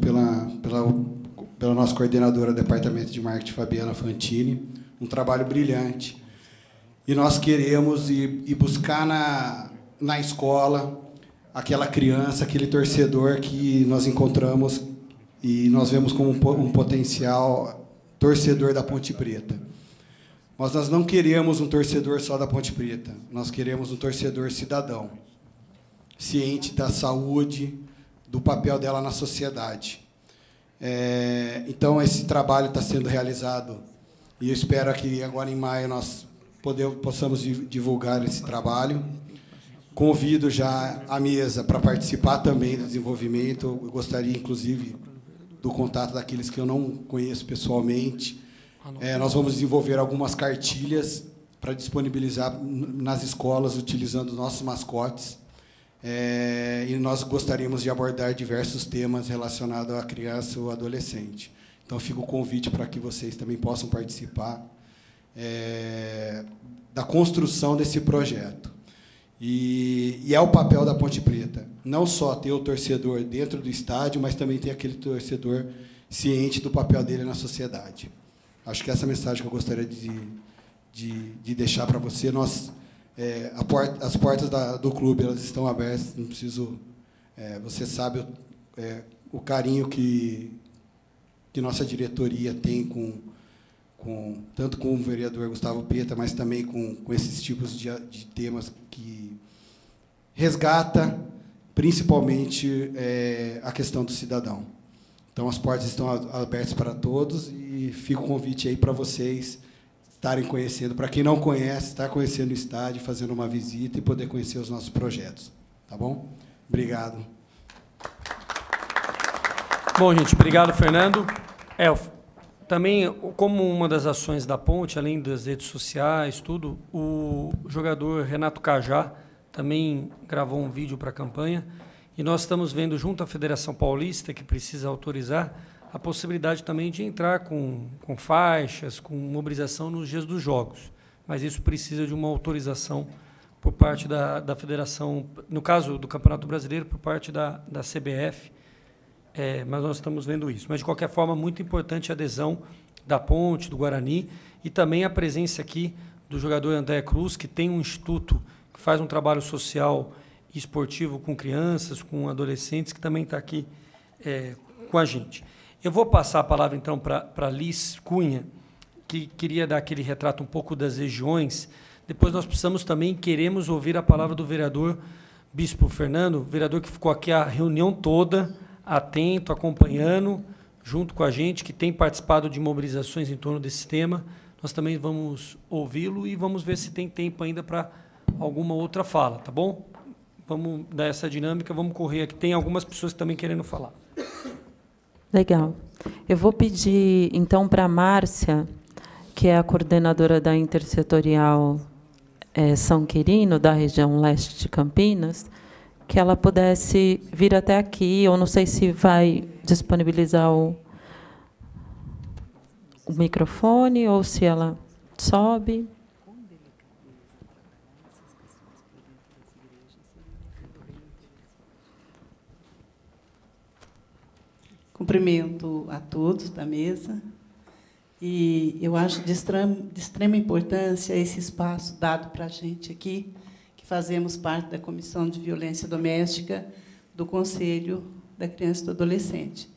pela nossa coordenadora do Departamento de Marketing, Fabiana Fantini, um trabalho brilhante. E nós queremos ir buscar na escola aquela criança, aquele torcedor que nós encontramos e nós vemos como um potencial torcedor da Ponte Preta. Mas nós não queremos um torcedor só da Ponte Preta, nós queremos um torcedor cidadão, ciente da saúde, do papel dela na sociedade. Então, esse trabalho está sendo realizado e eu espero que agora em maio nós possamos divulgar esse trabalho. Convido já a mesa para participar também do desenvolvimento. Eu gostaria, inclusive, do contato daqueles que eu não conheço pessoalmente. Nós vamos desenvolver algumas cartilhas para disponibilizar nas escolas, utilizando os nossos mascotes. E nós gostaríamos de abordar diversos temas relacionados à criança ou adolescente. Então, fica o convite para que vocês também possam participar da construção desse projeto. E é o papel da Ponte Preta, não só ter o torcedor dentro do estádio, mas também ter aquele torcedor ciente do papel dele na sociedade. Acho que essa é a mensagem que eu gostaria de deixar para você. As portas do clube elas estão abertas, não preciso. Você sabe o carinho que nossa diretoria tem tanto com o vereador Gustavo Peta, mas também com esses tipos de temas que resgata, principalmente, a questão do cidadão. Então, as portas estão abertas para todos e fica o convite aí para vocês estarem conhecendo. Para quem não conhece, estar conhecendo o estádio, fazendo uma visita e poder conhecer os nossos projetos. Tá bom? Obrigado. Bom, gente, obrigado, Fernando. Também, como uma das ações da Ponte, além das redes sociais, tudo, o jogador Renato Cajá também gravou um vídeo para a campanha e nós estamos vendo, junto à Federação Paulista, que precisa autorizar, a possibilidade também de entrar com faixas, com mobilização nos dias dos jogos. Mas isso precisa de uma autorização por parte da Federação, no caso do Campeonato Brasileiro, por parte da CBF, mas nós estamos vendo isso. Mas, de qualquer forma, muito importante a adesão da Ponte, do Guarani, e também a presença aqui do jogador André Cruz, que tem um instituto que faz um trabalho social e esportivo com crianças, com adolescentes, que também está aqui com a gente. Eu vou passar a palavra, então, para Liz Cunha, que queria dar aquele retrato um pouco das regiões. Depois nós queremos ouvir a palavra do vereador Bispo Fernando, vereador que ficou aqui a reunião toda, atento, acompanhando, junto com a gente, que tem participado de mobilizações em torno desse tema. Nós também vamos ouvi-lo e vamos ver se tem tempo ainda para alguma outra fala, tá bom? Vamos dar essa dinâmica, vamos correr aqui. Tem algumas pessoas também querendo falar. Legal. Eu vou pedir, então, para a Márcia, que é a coordenadora da Intersetorial São Quirino, da região leste de Campinas, que ela pudesse vir até aqui. Eu não sei se vai disponibilizar o microfone ou se ela sobe. Cumprimento a todos da mesa. E eu acho de extrema importância esse espaço dado para a gente aqui, que fazemos parte da Comissão de Violência Doméstica do Conselho da Criança e do Adolescente.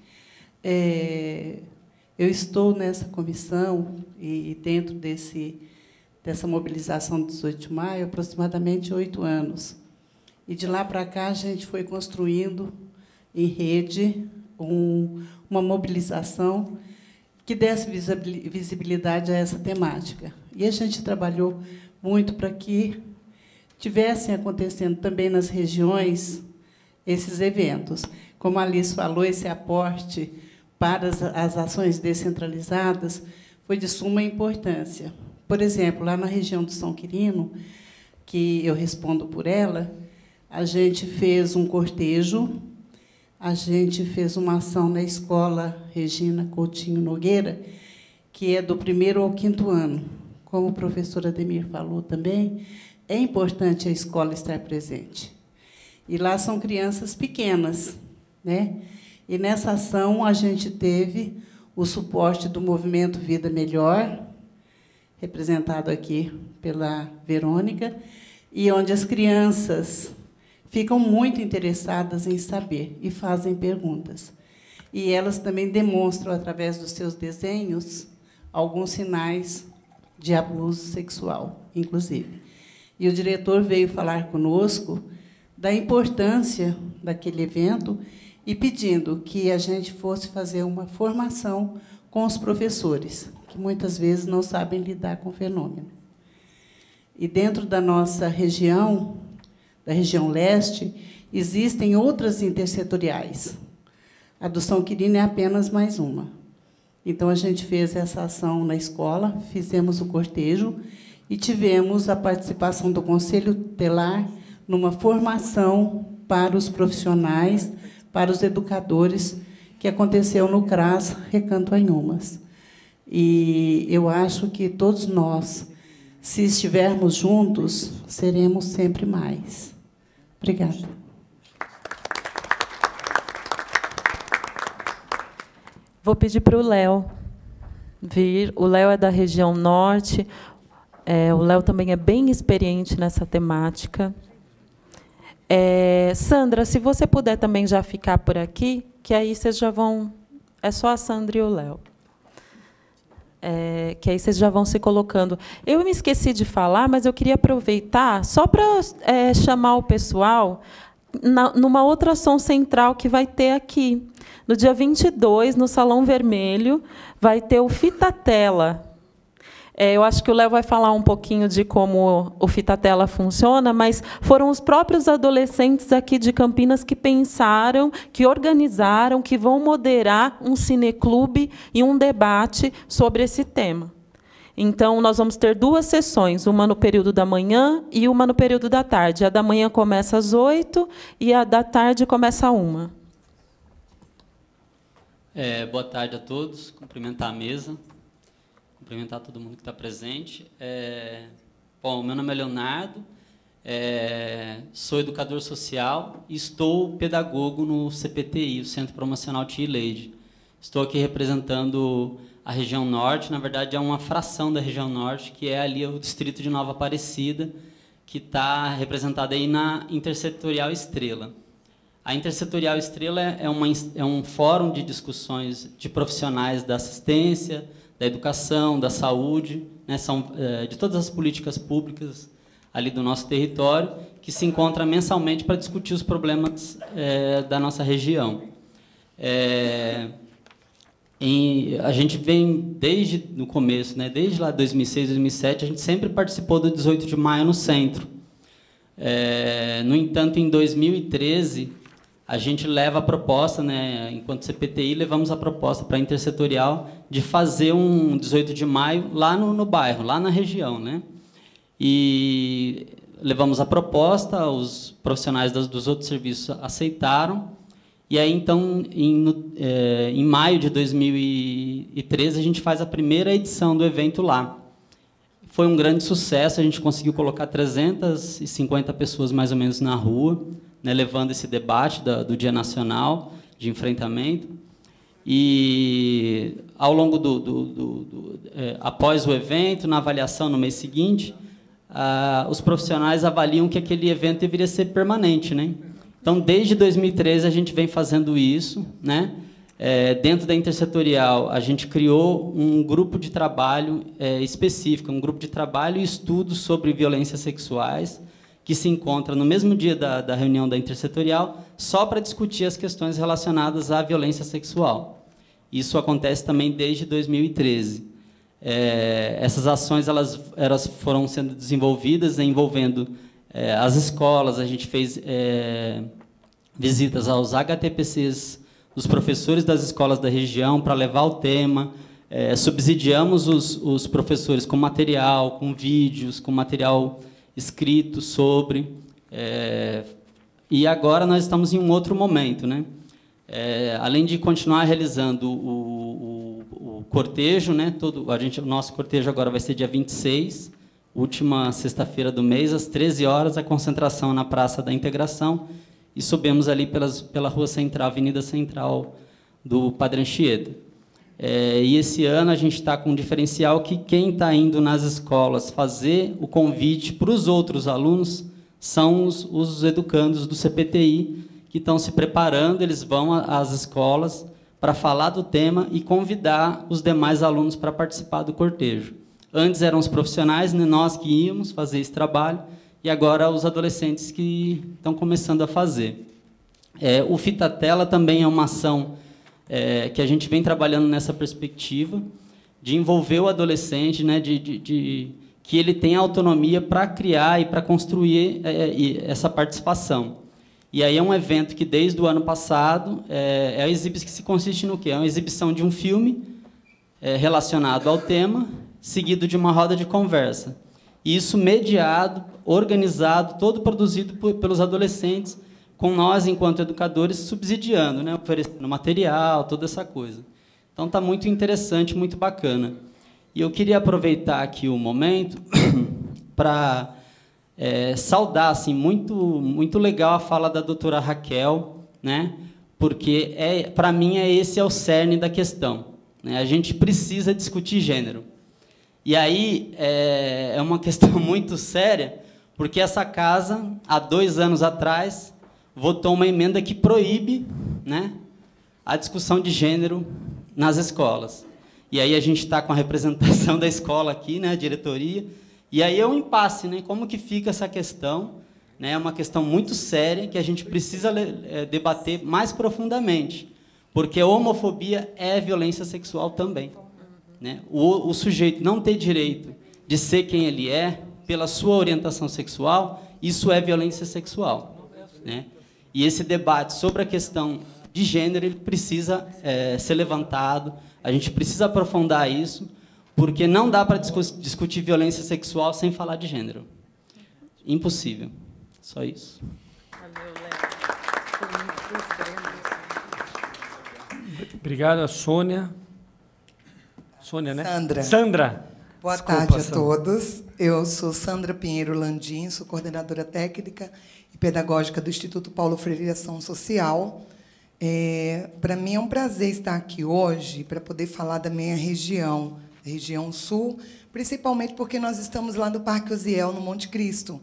Eu estou nessa comissão e dentro dessa mobilização do 18 de maio, aproximadamente 8 anos. E, de lá para cá, a gente foi construindo em rede uma mobilização que desse visibilidade a essa temática. E a gente trabalhou muito para que tivessem acontecendo também nas regiões esses eventos. Como a Alice falou, esse aporte para as ações descentralizadas foi de suma importância. Por exemplo, lá na região do São Quirino, que eu respondo por ela, a gente fez um cortejo, a gente fez uma ação na escola Regina Coutinho Nogueira, que é do 1º ao 5º ano. Como o professor Ademir falou também, é importante a escola estar presente. E lá são crianças pequenas, né? E nessa ação a gente teve o suporte do Movimento Vida Melhor, representado aqui pela Verônica, e onde as crianças ficam muito interessadas em saber e fazem perguntas. E elas também demonstram, através dos seus desenhos, alguns sinais de abuso sexual, inclusive. E o diretor veio falar conosco da importância daquele evento e pedindo que a gente fosse fazer uma formação com os professores, que muitas vezes não sabem lidar com o fenômeno. E dentro da nossa região, da região leste, existem outras intersetoriais. A do São Quirino é apenas mais uma. Então, a gente fez essa ação na escola, fizemos o cortejo e tivemos a participação do Conselho Tutelar numa formação para os profissionais, para os educadores, que aconteceu no CRAS Recanto Anhumas. E eu acho que todos nós, se estivermos juntos, seremos sempre mais. Obrigada. Vou pedir para o Léo vir. O Léo é da região norte. O Léo também é bem experiente nessa temática. Sandra, se você puder também já ficar por aqui, que aí vocês já vão... É só a Sandra e o Léo. Que aí vocês já vão se colocando. Eu me esqueci de falar, mas eu queria aproveitar só para chamar o pessoal numa outra ação central que vai ter aqui. No dia 22, no Salão Vermelho, vai ter o Fitatela. Eu acho que o Léo vai falar um pouquinho de como o Fitatela funciona, mas foram os próprios adolescentes aqui de Campinas que pensaram, que organizaram, que vão moderar um cineclube e um debate sobre esse tema. Então, nós vamos ter 2 sessões, uma no período da manhã e uma no período da tarde. A da manhã começa às 8h e a da tarde começa às 1h. Boa tarde a todos. Cumprimentar a mesa. Cumprimentar todo mundo que está presente. Bom, meu nome é Leonardo, sou educador social e estou pedagogo no CPTI, o Centro Promocional Tia Leide. Estou aqui representando a região norte, na verdade é uma fração da região norte, que é ali o distrito de Nova Aparecida, que está representado aí na Intersetorial Estrela. A Intersetorial Estrela é um fórum de discussões de profissionais da assistência, da educação, da saúde, né, são de todas as políticas públicas ali do nosso território, que se encontra mensalmente para discutir os problemas da nossa região. A gente vem desde o começo, né, desde lá 2006, 2007, a gente sempre participou do 18 de maio no centro. No entanto, em 2013, a gente leva a proposta, né, enquanto CPTI, levamos a proposta para a Intersetorial de fazer um 18 de maio lá no bairro, lá na região, né? E levamos a proposta, os profissionais dos outros serviços aceitaram, e aí, então, em maio de 2013, a gente faz a primeira edição do evento lá. Foi um grande sucesso, a gente conseguiu colocar 350 pessoas, mais ou menos, na rua, né, levando esse debate do Dia Nacional de Enfrentamento. E, ao longo após o evento, na avaliação no mês seguinte, os profissionais avaliam que aquele evento deveria ser permanente, né? Então, desde 2013, a gente vem fazendo isso, né? Dentro da Intersetorial, a gente criou um grupo de trabalho específico, um grupo de trabalho e estudos sobre violências sexuais, que se encontra no mesmo dia da reunião da Intersetorial, só para discutir as questões relacionadas à violência sexual. Isso acontece também desde 2013. Essas ações elas foram sendo desenvolvidas envolvendo as escolas, a gente fez visitas aos HTPCs dos professores das escolas da região para levar o tema, subsidiamos os professores com material, com vídeos, com material escrito sobre, e agora nós estamos em um outro momento, né? Além de continuar realizando o cortejo, né? O nosso cortejo agora vai ser dia 26, última sexta-feira do mês, às 13 horas, a concentração na Praça da Integração, e subimos ali pela Rua Central, Avenida Central do Padre Anchieta. E esse ano a gente está com um diferencial que quem está indo nas escolas fazer o convite para os outros alunos são os educandos do CPTI, que estão se preparando, eles vão às escolas para falar do tema e convidar os demais alunos para participar do cortejo. Antes eram os profissionais, né, nós que íamos fazer esse trabalho, e agora os adolescentes que estão começando a fazer. O Fita Tela também é uma ação que a gente vem trabalhando nessa perspectiva de envolver o adolescente, né, que ele tenha autonomia para criar e para construir essa participação. E aí é um evento que, desde o ano passado, a exibição que se consiste no quê? É uma exibição de um filme relacionado ao tema, seguido de uma roda de conversa. Isso mediado, organizado, todo produzido pelos adolescentes, com nós, enquanto educadores, subsidiando, né, oferecendo material, toda essa coisa. Então, está muito interessante, muito bacana. E eu queria aproveitar aqui o momento para saudar, assim, muito legal a fala da doutora Raquel, né, porque, para mim, esse é o cerne da questão, né? A gente precisa discutir gênero. E aí é uma questão muito séria, porque essa casa, há 2 anos atrás, votou uma emenda que proíbe, né, a discussão de gênero nas escolas. E aí a gente está com a representação da escola aqui, né, a diretoria, e aí é um impasse, né, como que fica essa questão, né, é uma questão muito séria que a gente precisa debater mais profundamente, porque a homofobia é violência sexual também. Né? O sujeito não ter direito de ser quem ele é pela sua orientação sexual, isso é violência sexual, né? E esse debate sobre a questão de gênero ele precisa ser levantado, a gente precisa aprofundar isso, porque não dá para discutir violência sexual sem falar de gênero. Impossível. Só isso. Obrigado, Sônia. Sônia, né? Sandra. Sandra. Boa tarde a todos. Eu sou Sandra Pinheiro Landim, sou coordenadora técnica e pedagógica do Instituto Paulo Freire Ação Social. Para mim é um prazer estar aqui hoje para poder falar da minha região, a região sul, principalmente porque nós estamos lá no Parque Osiel, no Monte Cristo.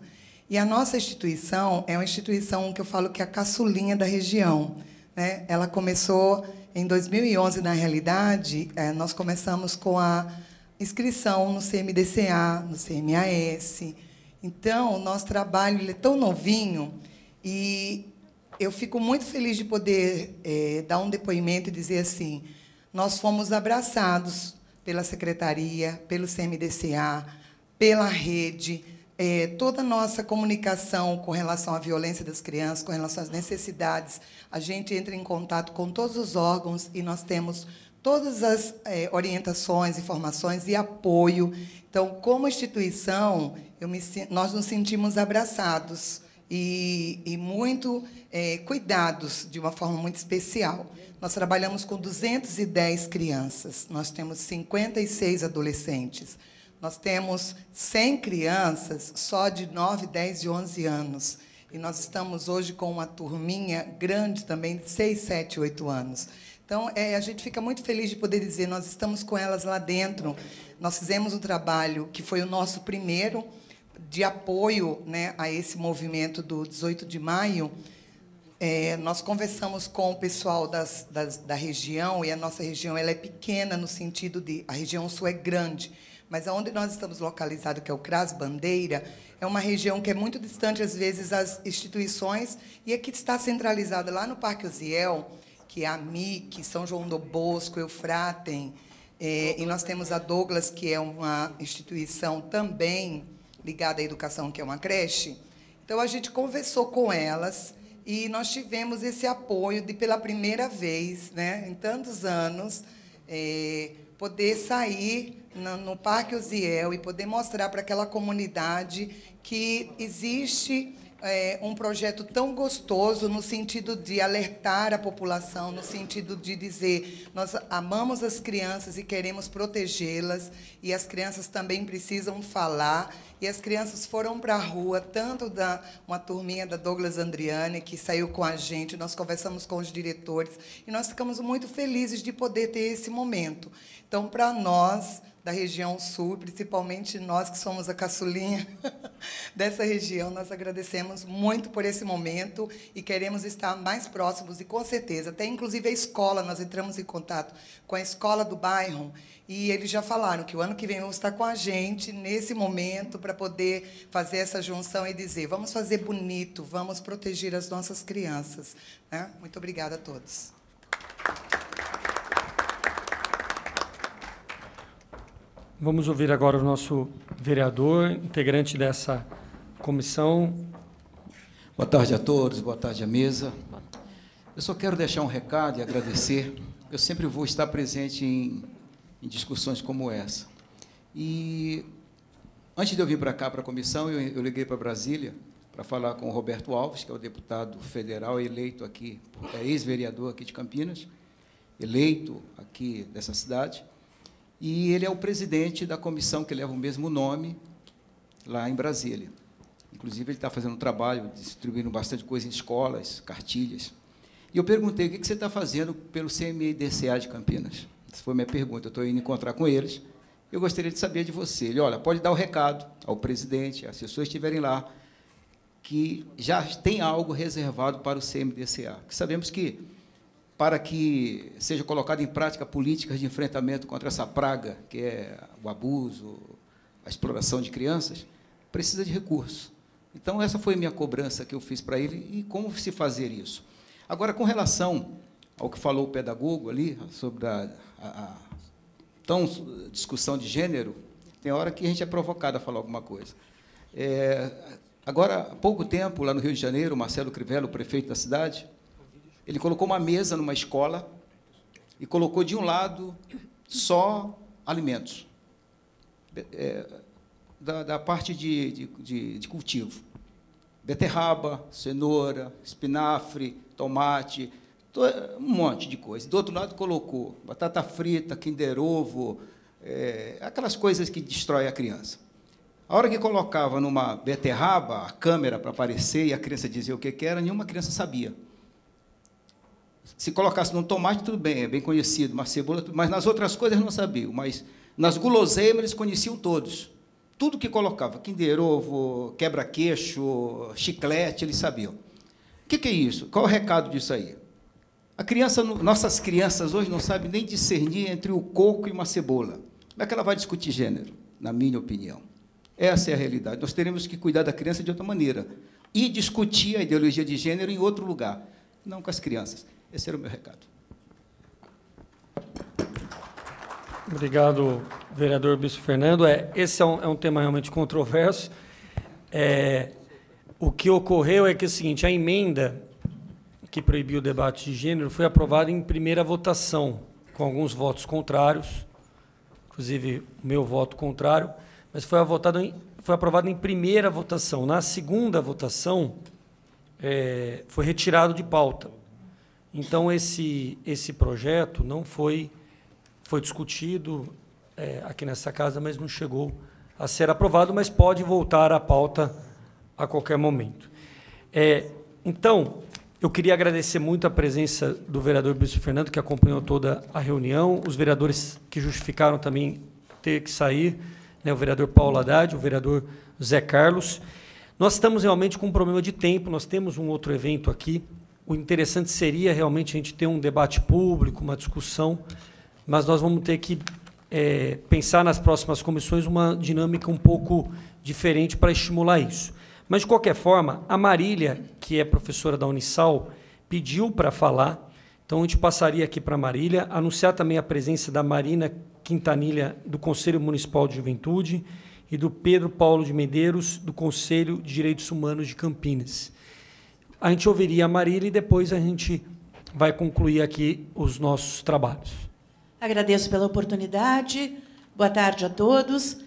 E a nossa instituição é uma instituição que eu falo que é a caçulinha da região, né? Ela começou em 2011, na realidade, nós começamos com a inscrição no CMDCA, no CMAS. Então, o nosso trabalho ele é tão novinho e eu fico muito feliz de poder dar um depoimento e dizer assim, nós fomos abraçados pela Secretaria, pelo CMDCA, pela rede, toda a nossa comunicação com relação à violência das crianças, com relação às necessidades, a gente entra em contato com todos os órgãos e nós temos todas as orientações, informações e apoio. Então, como instituição, nós nos sentimos abraçados e muito cuidados de uma forma muito especial. Nós trabalhamos com 210 crianças, nós temos 56 adolescentes, nós temos 100 crianças só de 9, 10 e 11 anos. E nós estamos hoje com uma turminha grande também de 6, 7, 8 anos. Então, a gente fica muito feliz de poder dizer, nós estamos com elas lá dentro. Nós fizemos um trabalho que foi o nosso primeiro de apoio, né, a esse movimento do 18 de maio. Nós conversamos com o pessoal da região, e a nossa região ela é pequena no sentido de... A região sul é grande, mas onde nós estamos localizados, que é o CRAS Bandeira, é uma região que é muito distante, às vezes, das instituições, e aqui está centralizada lá no Parque Uziel, que é a MIC, São João do Bosco, Eufratem, e nós temos a Douglas, que é uma instituição também ligada à educação, que é uma creche. Então, a gente conversou com elas e nós tivemos esse apoio de, pela primeira vez, né, em tantos anos, poder sair no Parque Uziel e poder mostrar para aquela comunidade que existe um projeto tão gostoso no sentido de alertar a população, no sentido de dizer, nós amamos as crianças e queremos protegê-las, e as crianças também precisam falar, e as crianças foram para a rua, tanto uma turminha da Douglas Andriani, que saiu com a gente, nós conversamos com os diretores, e nós ficamos muito felizes de poder ter esse momento. Então, para nós, da região sul, principalmente nós que somos a caçulinha dessa região, nós agradecemos muito por esse momento e queremos estar mais próximos, e com certeza, até inclusive a escola, nós entramos em contato com a escola do bairro, e eles já falaram que o ano que vem vão estar com a gente nesse momento para poder fazer essa junção e dizer, vamos fazer bonito, vamos proteger as nossas crianças, né? Muito obrigada a todos. Vamos ouvir agora o nosso vereador, integrante dessa comissão. Boa tarde a todos, boa tarde à mesa. Eu só quero deixar um recado e agradecer. Eu sempre vou estar presente em discussões como essa. E, antes de eu vir para cá, para a comissão, eu liguei para Brasília para falar com o Roberto Alves, que é o deputado federal eleito aqui, ex-vereador aqui de Campinas, eleito aqui dessa cidade. E ele é o presidente da comissão que leva o mesmo nome lá em Brasília. Inclusive, ele está fazendo um trabalho, distribuindo bastante coisa em escolas, cartilhas. E eu perguntei, o que você está fazendo pelo CMDCA de Campinas? Essa foi a minha pergunta. Eu estou indo encontrar com eles. Eu gostaria de saber de você. Ele, olha, pode dar o recado ao presidente, as pessoas que estiverem lá, que já tem algo reservado para o CMDCA. Porque sabemos que, para que seja colocado em prática políticas de enfrentamento contra essa praga, que é o abuso, a exploração de crianças, precisa de recursos. Então, essa foi a minha cobrança que eu fiz para ele, e como se fazer isso. Agora, com relação ao que falou o pedagogo ali, sobre a discussão de gênero, tem hora que a gente é provocado a falar alguma coisa. Agora, há pouco tempo, lá no Rio de Janeiro, o Marcelo Crivella, o prefeito da cidade, ele colocou uma mesa numa escola e colocou de um lado só alimentos, da parte de cultivo. Beterraba, cenoura, espinafre, tomate, um monte de coisa. Do outro lado colocou batata frita, Kinder Ovo, aquelas coisas que destroem a criança. A hora que colocava numa beterraba, a câmera para aparecer e a criança dizia o que era, nenhuma criança sabia. Se colocasse num tomate, tudo bem, é bem conhecido, uma cebola, mas nas outras coisas não sabiam, mas nas guloseimas eles conheciam todos. Tudo que colocava, Kinder Ovo, quebra-queixo, chiclete, eles sabiam. O que é isso? Qual é o recado disso aí? Nossas crianças hoje não sabem nem discernir entre o coco e uma cebola. Como é que ela vai discutir gênero, na minha opinião? Essa é a realidade. Nós teremos que cuidar da criança de outra maneira e discutir a ideologia de gênero em outro lugar, não com as crianças. Esse era o meu recado. Obrigado, vereador Bispo Fernando. Esse é um tema realmente controverso. O que ocorreu é que, é o seguinte, a emenda que proibiu o debate de gênero foi aprovada em primeira votação, com alguns votos contrários, inclusive o meu voto contrário, mas foi aprovado em primeira votação. Na segunda votação, foi retirado de pauta. Então, esse projeto não foi discutido aqui nessa casa, mas não chegou a ser aprovado, mas pode voltar à pauta a qualquer momento. Então, eu queria agradecer muito a presença do vereador Bispo Fernando, que acompanhou toda a reunião, os vereadores que justificaram também ter que sair, né, o vereador Paulo Haddad, o vereador Zé Carlos. Nós estamos realmente com um problema de tempo, nós temos um outro evento aqui. O interessante seria realmente a gente ter um debate público, uma discussão, mas nós vamos ter que pensar nas próximas comissões uma dinâmica um pouco diferente para estimular isso. Mas, de qualquer forma, a Marília, que é professora da Unisal, pediu para falar, então a gente passaria aqui para a Marília, anunciar também a presença da Marina Quintanilha, do Conselho Municipal de Juventude, e do Pedro Paulo de Medeiros, do Conselho de Direitos Humanos de Campinas. A gente ouviria a Marília e depois a gente vai concluir aqui os nossos trabalhos. Agradeço pela oportunidade. Boa tarde a todos.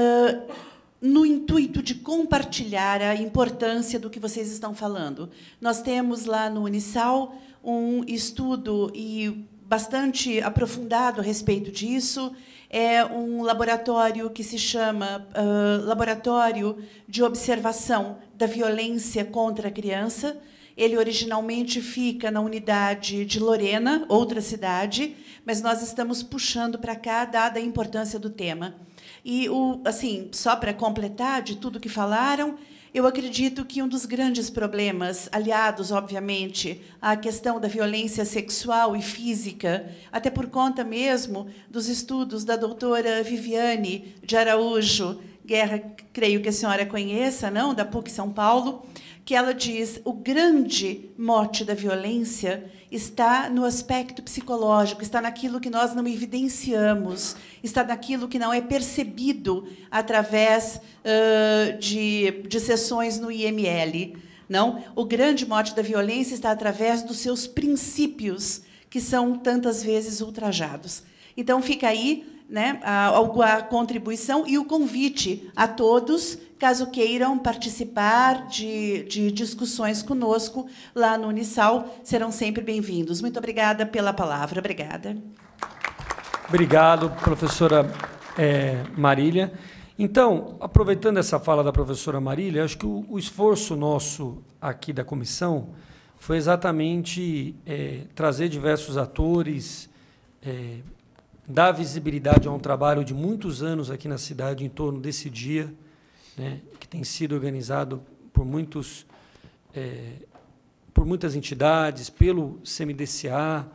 No intuito de compartilhar a importância do que vocês estão falando, nós temos lá no Unisal um estudo bastante aprofundado a respeito disso. É um laboratório que se chama Laboratório de Observação da Violência contra a Criança. Ele originalmente fica na unidade de Lorena, outra cidade, mas nós estamos puxando para cá, dada a importância do tema. E, assim, só para completar de tudo que falaram, eu acredito que um dos grandes problemas, aliados, obviamente, à questão da violência sexual e física, até por conta mesmo dos estudos da doutora Viviane de Araújo Guerra, creio que a senhora conheça, não? Da PUC São Paulo, que ela diz o grande mote da violência está no aspecto psicológico, está naquilo que nós não evidenciamos, está naquilo que não é percebido através de sessões no IML. Não? O grande mote da violência está através dos seus princípios, que são tantas vezes ultrajados. Então, fica aí, né, a contribuição e o convite a todos, caso queiram participar de discussões conosco lá no Unisal, serão sempre bem-vindos. Muito obrigada pela palavra. Obrigada. Obrigado, professora Marília. Então, aproveitando essa fala da professora Marília, acho que o esforço nosso aqui da comissão foi exatamente trazer diversos atores, dar visibilidade a um trabalho de muitos anos aqui na cidade em torno desse dia, né, que tem sido organizado por muitas entidades, pelo CMDCA,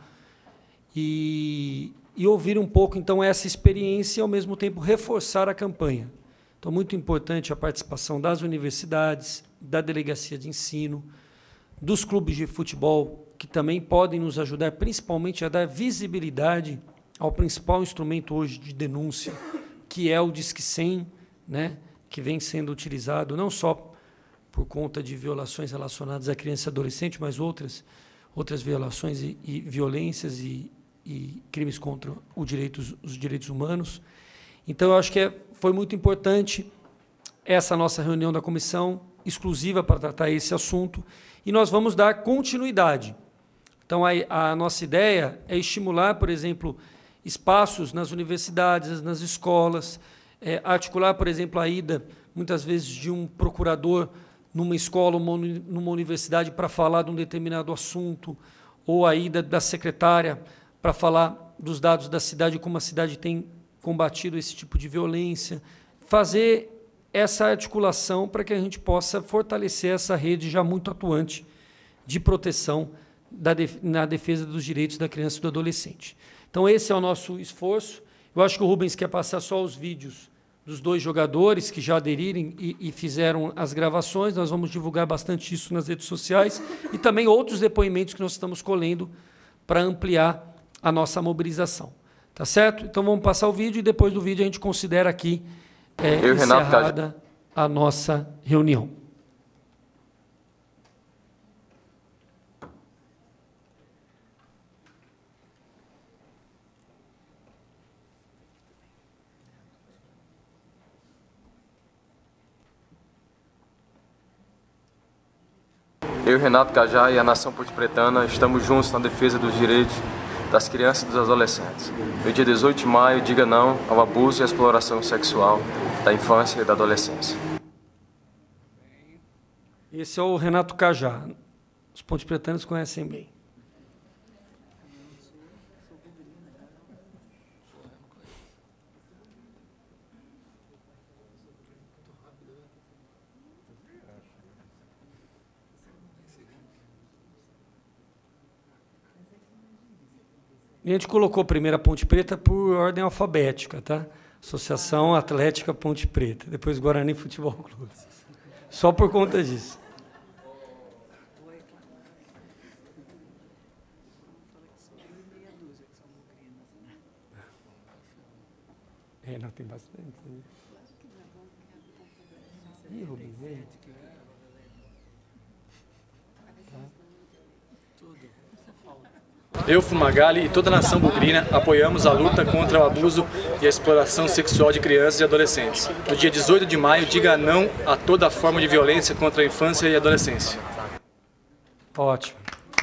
e ouvir um pouco, então, essa experiência e, ao mesmo tempo, reforçar a campanha. Então, muito importante a participação das universidades, da delegacia de ensino, dos clubes de futebol, que também podem nos ajudar, principalmente, a dar visibilidade ao principal instrumento hoje de denúncia, que é o Disque 100, né, que vem sendo utilizado não só por conta de violações relacionadas à criança e adolescente, mas outras violações e violências e crimes contra os direitos humanos. Então, eu acho que foi muito importante essa nossa reunião da comissão, exclusiva para tratar esse assunto, e nós vamos dar continuidade. Então, a nossa ideia é estimular, por exemplo, espaços nas universidades, nas escolas, articular, por exemplo, a ida, muitas vezes, de um procurador numa escola, numa universidade, para falar de um determinado assunto, ou a ida da secretária para falar dos dados da cidade, como a cidade tem combatido esse tipo de violência, fazer essa articulação para que a gente possa fortalecer essa rede já muito atuante de proteção na defesa dos direitos da criança e do adolescente. Então, esse é o nosso esforço. Eu acho que o Rubens quer passar só os vídeos dos 2 jogadores que já aderirem e fizeram as gravações. Nós vamos divulgar bastante isso nas redes sociais e também outros depoimentos que nós estamos colhendo para ampliar a nossa mobilização. Tá certo? Então, vamos passar o vídeo e depois do vídeo a gente considera aqui encerrada a nossa reunião. Eu, Renato Cajá e a Nação Ponte-Pretana estamos juntos na defesa dos direitos das crianças e dos adolescentes. No dia 18 de maio, diga não ao abuso e à exploração sexual da infância e da adolescência. Esse é o Renato Cajá. Os ponte-pretanos conhecem bem. E a gente colocou primeiro a Ponte Preta por ordem alfabética, tá? Associação Atlética Ponte Preta, depois Guarani Futebol Clube. Só por conta disso. Não, tem bastante. Ih, Rubens, vem. Eu, Fumagalli e toda a nação bugrina apoiamos a luta contra o abuso e a exploração sexual de crianças e adolescentes. No dia 18 de maio, diga não a toda forma de violência contra a infância e a adolescência. Ótimo.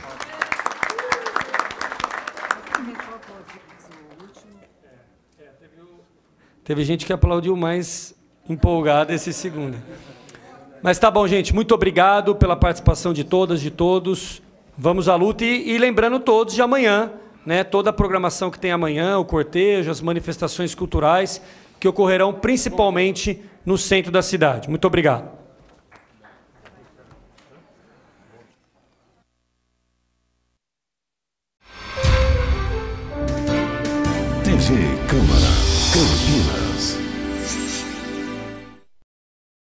Teve gente que aplaudiu mais empolgada esse segundo. Mas tá bom, gente. Muito obrigado pela participação de todas, de todos. Vamos à luta e lembrando todos de amanhã, né, toda a programação que tem amanhã, o cortejo, as manifestações culturais que ocorrerão principalmente no centro da cidade. Muito obrigado. TV Câmara Campinas.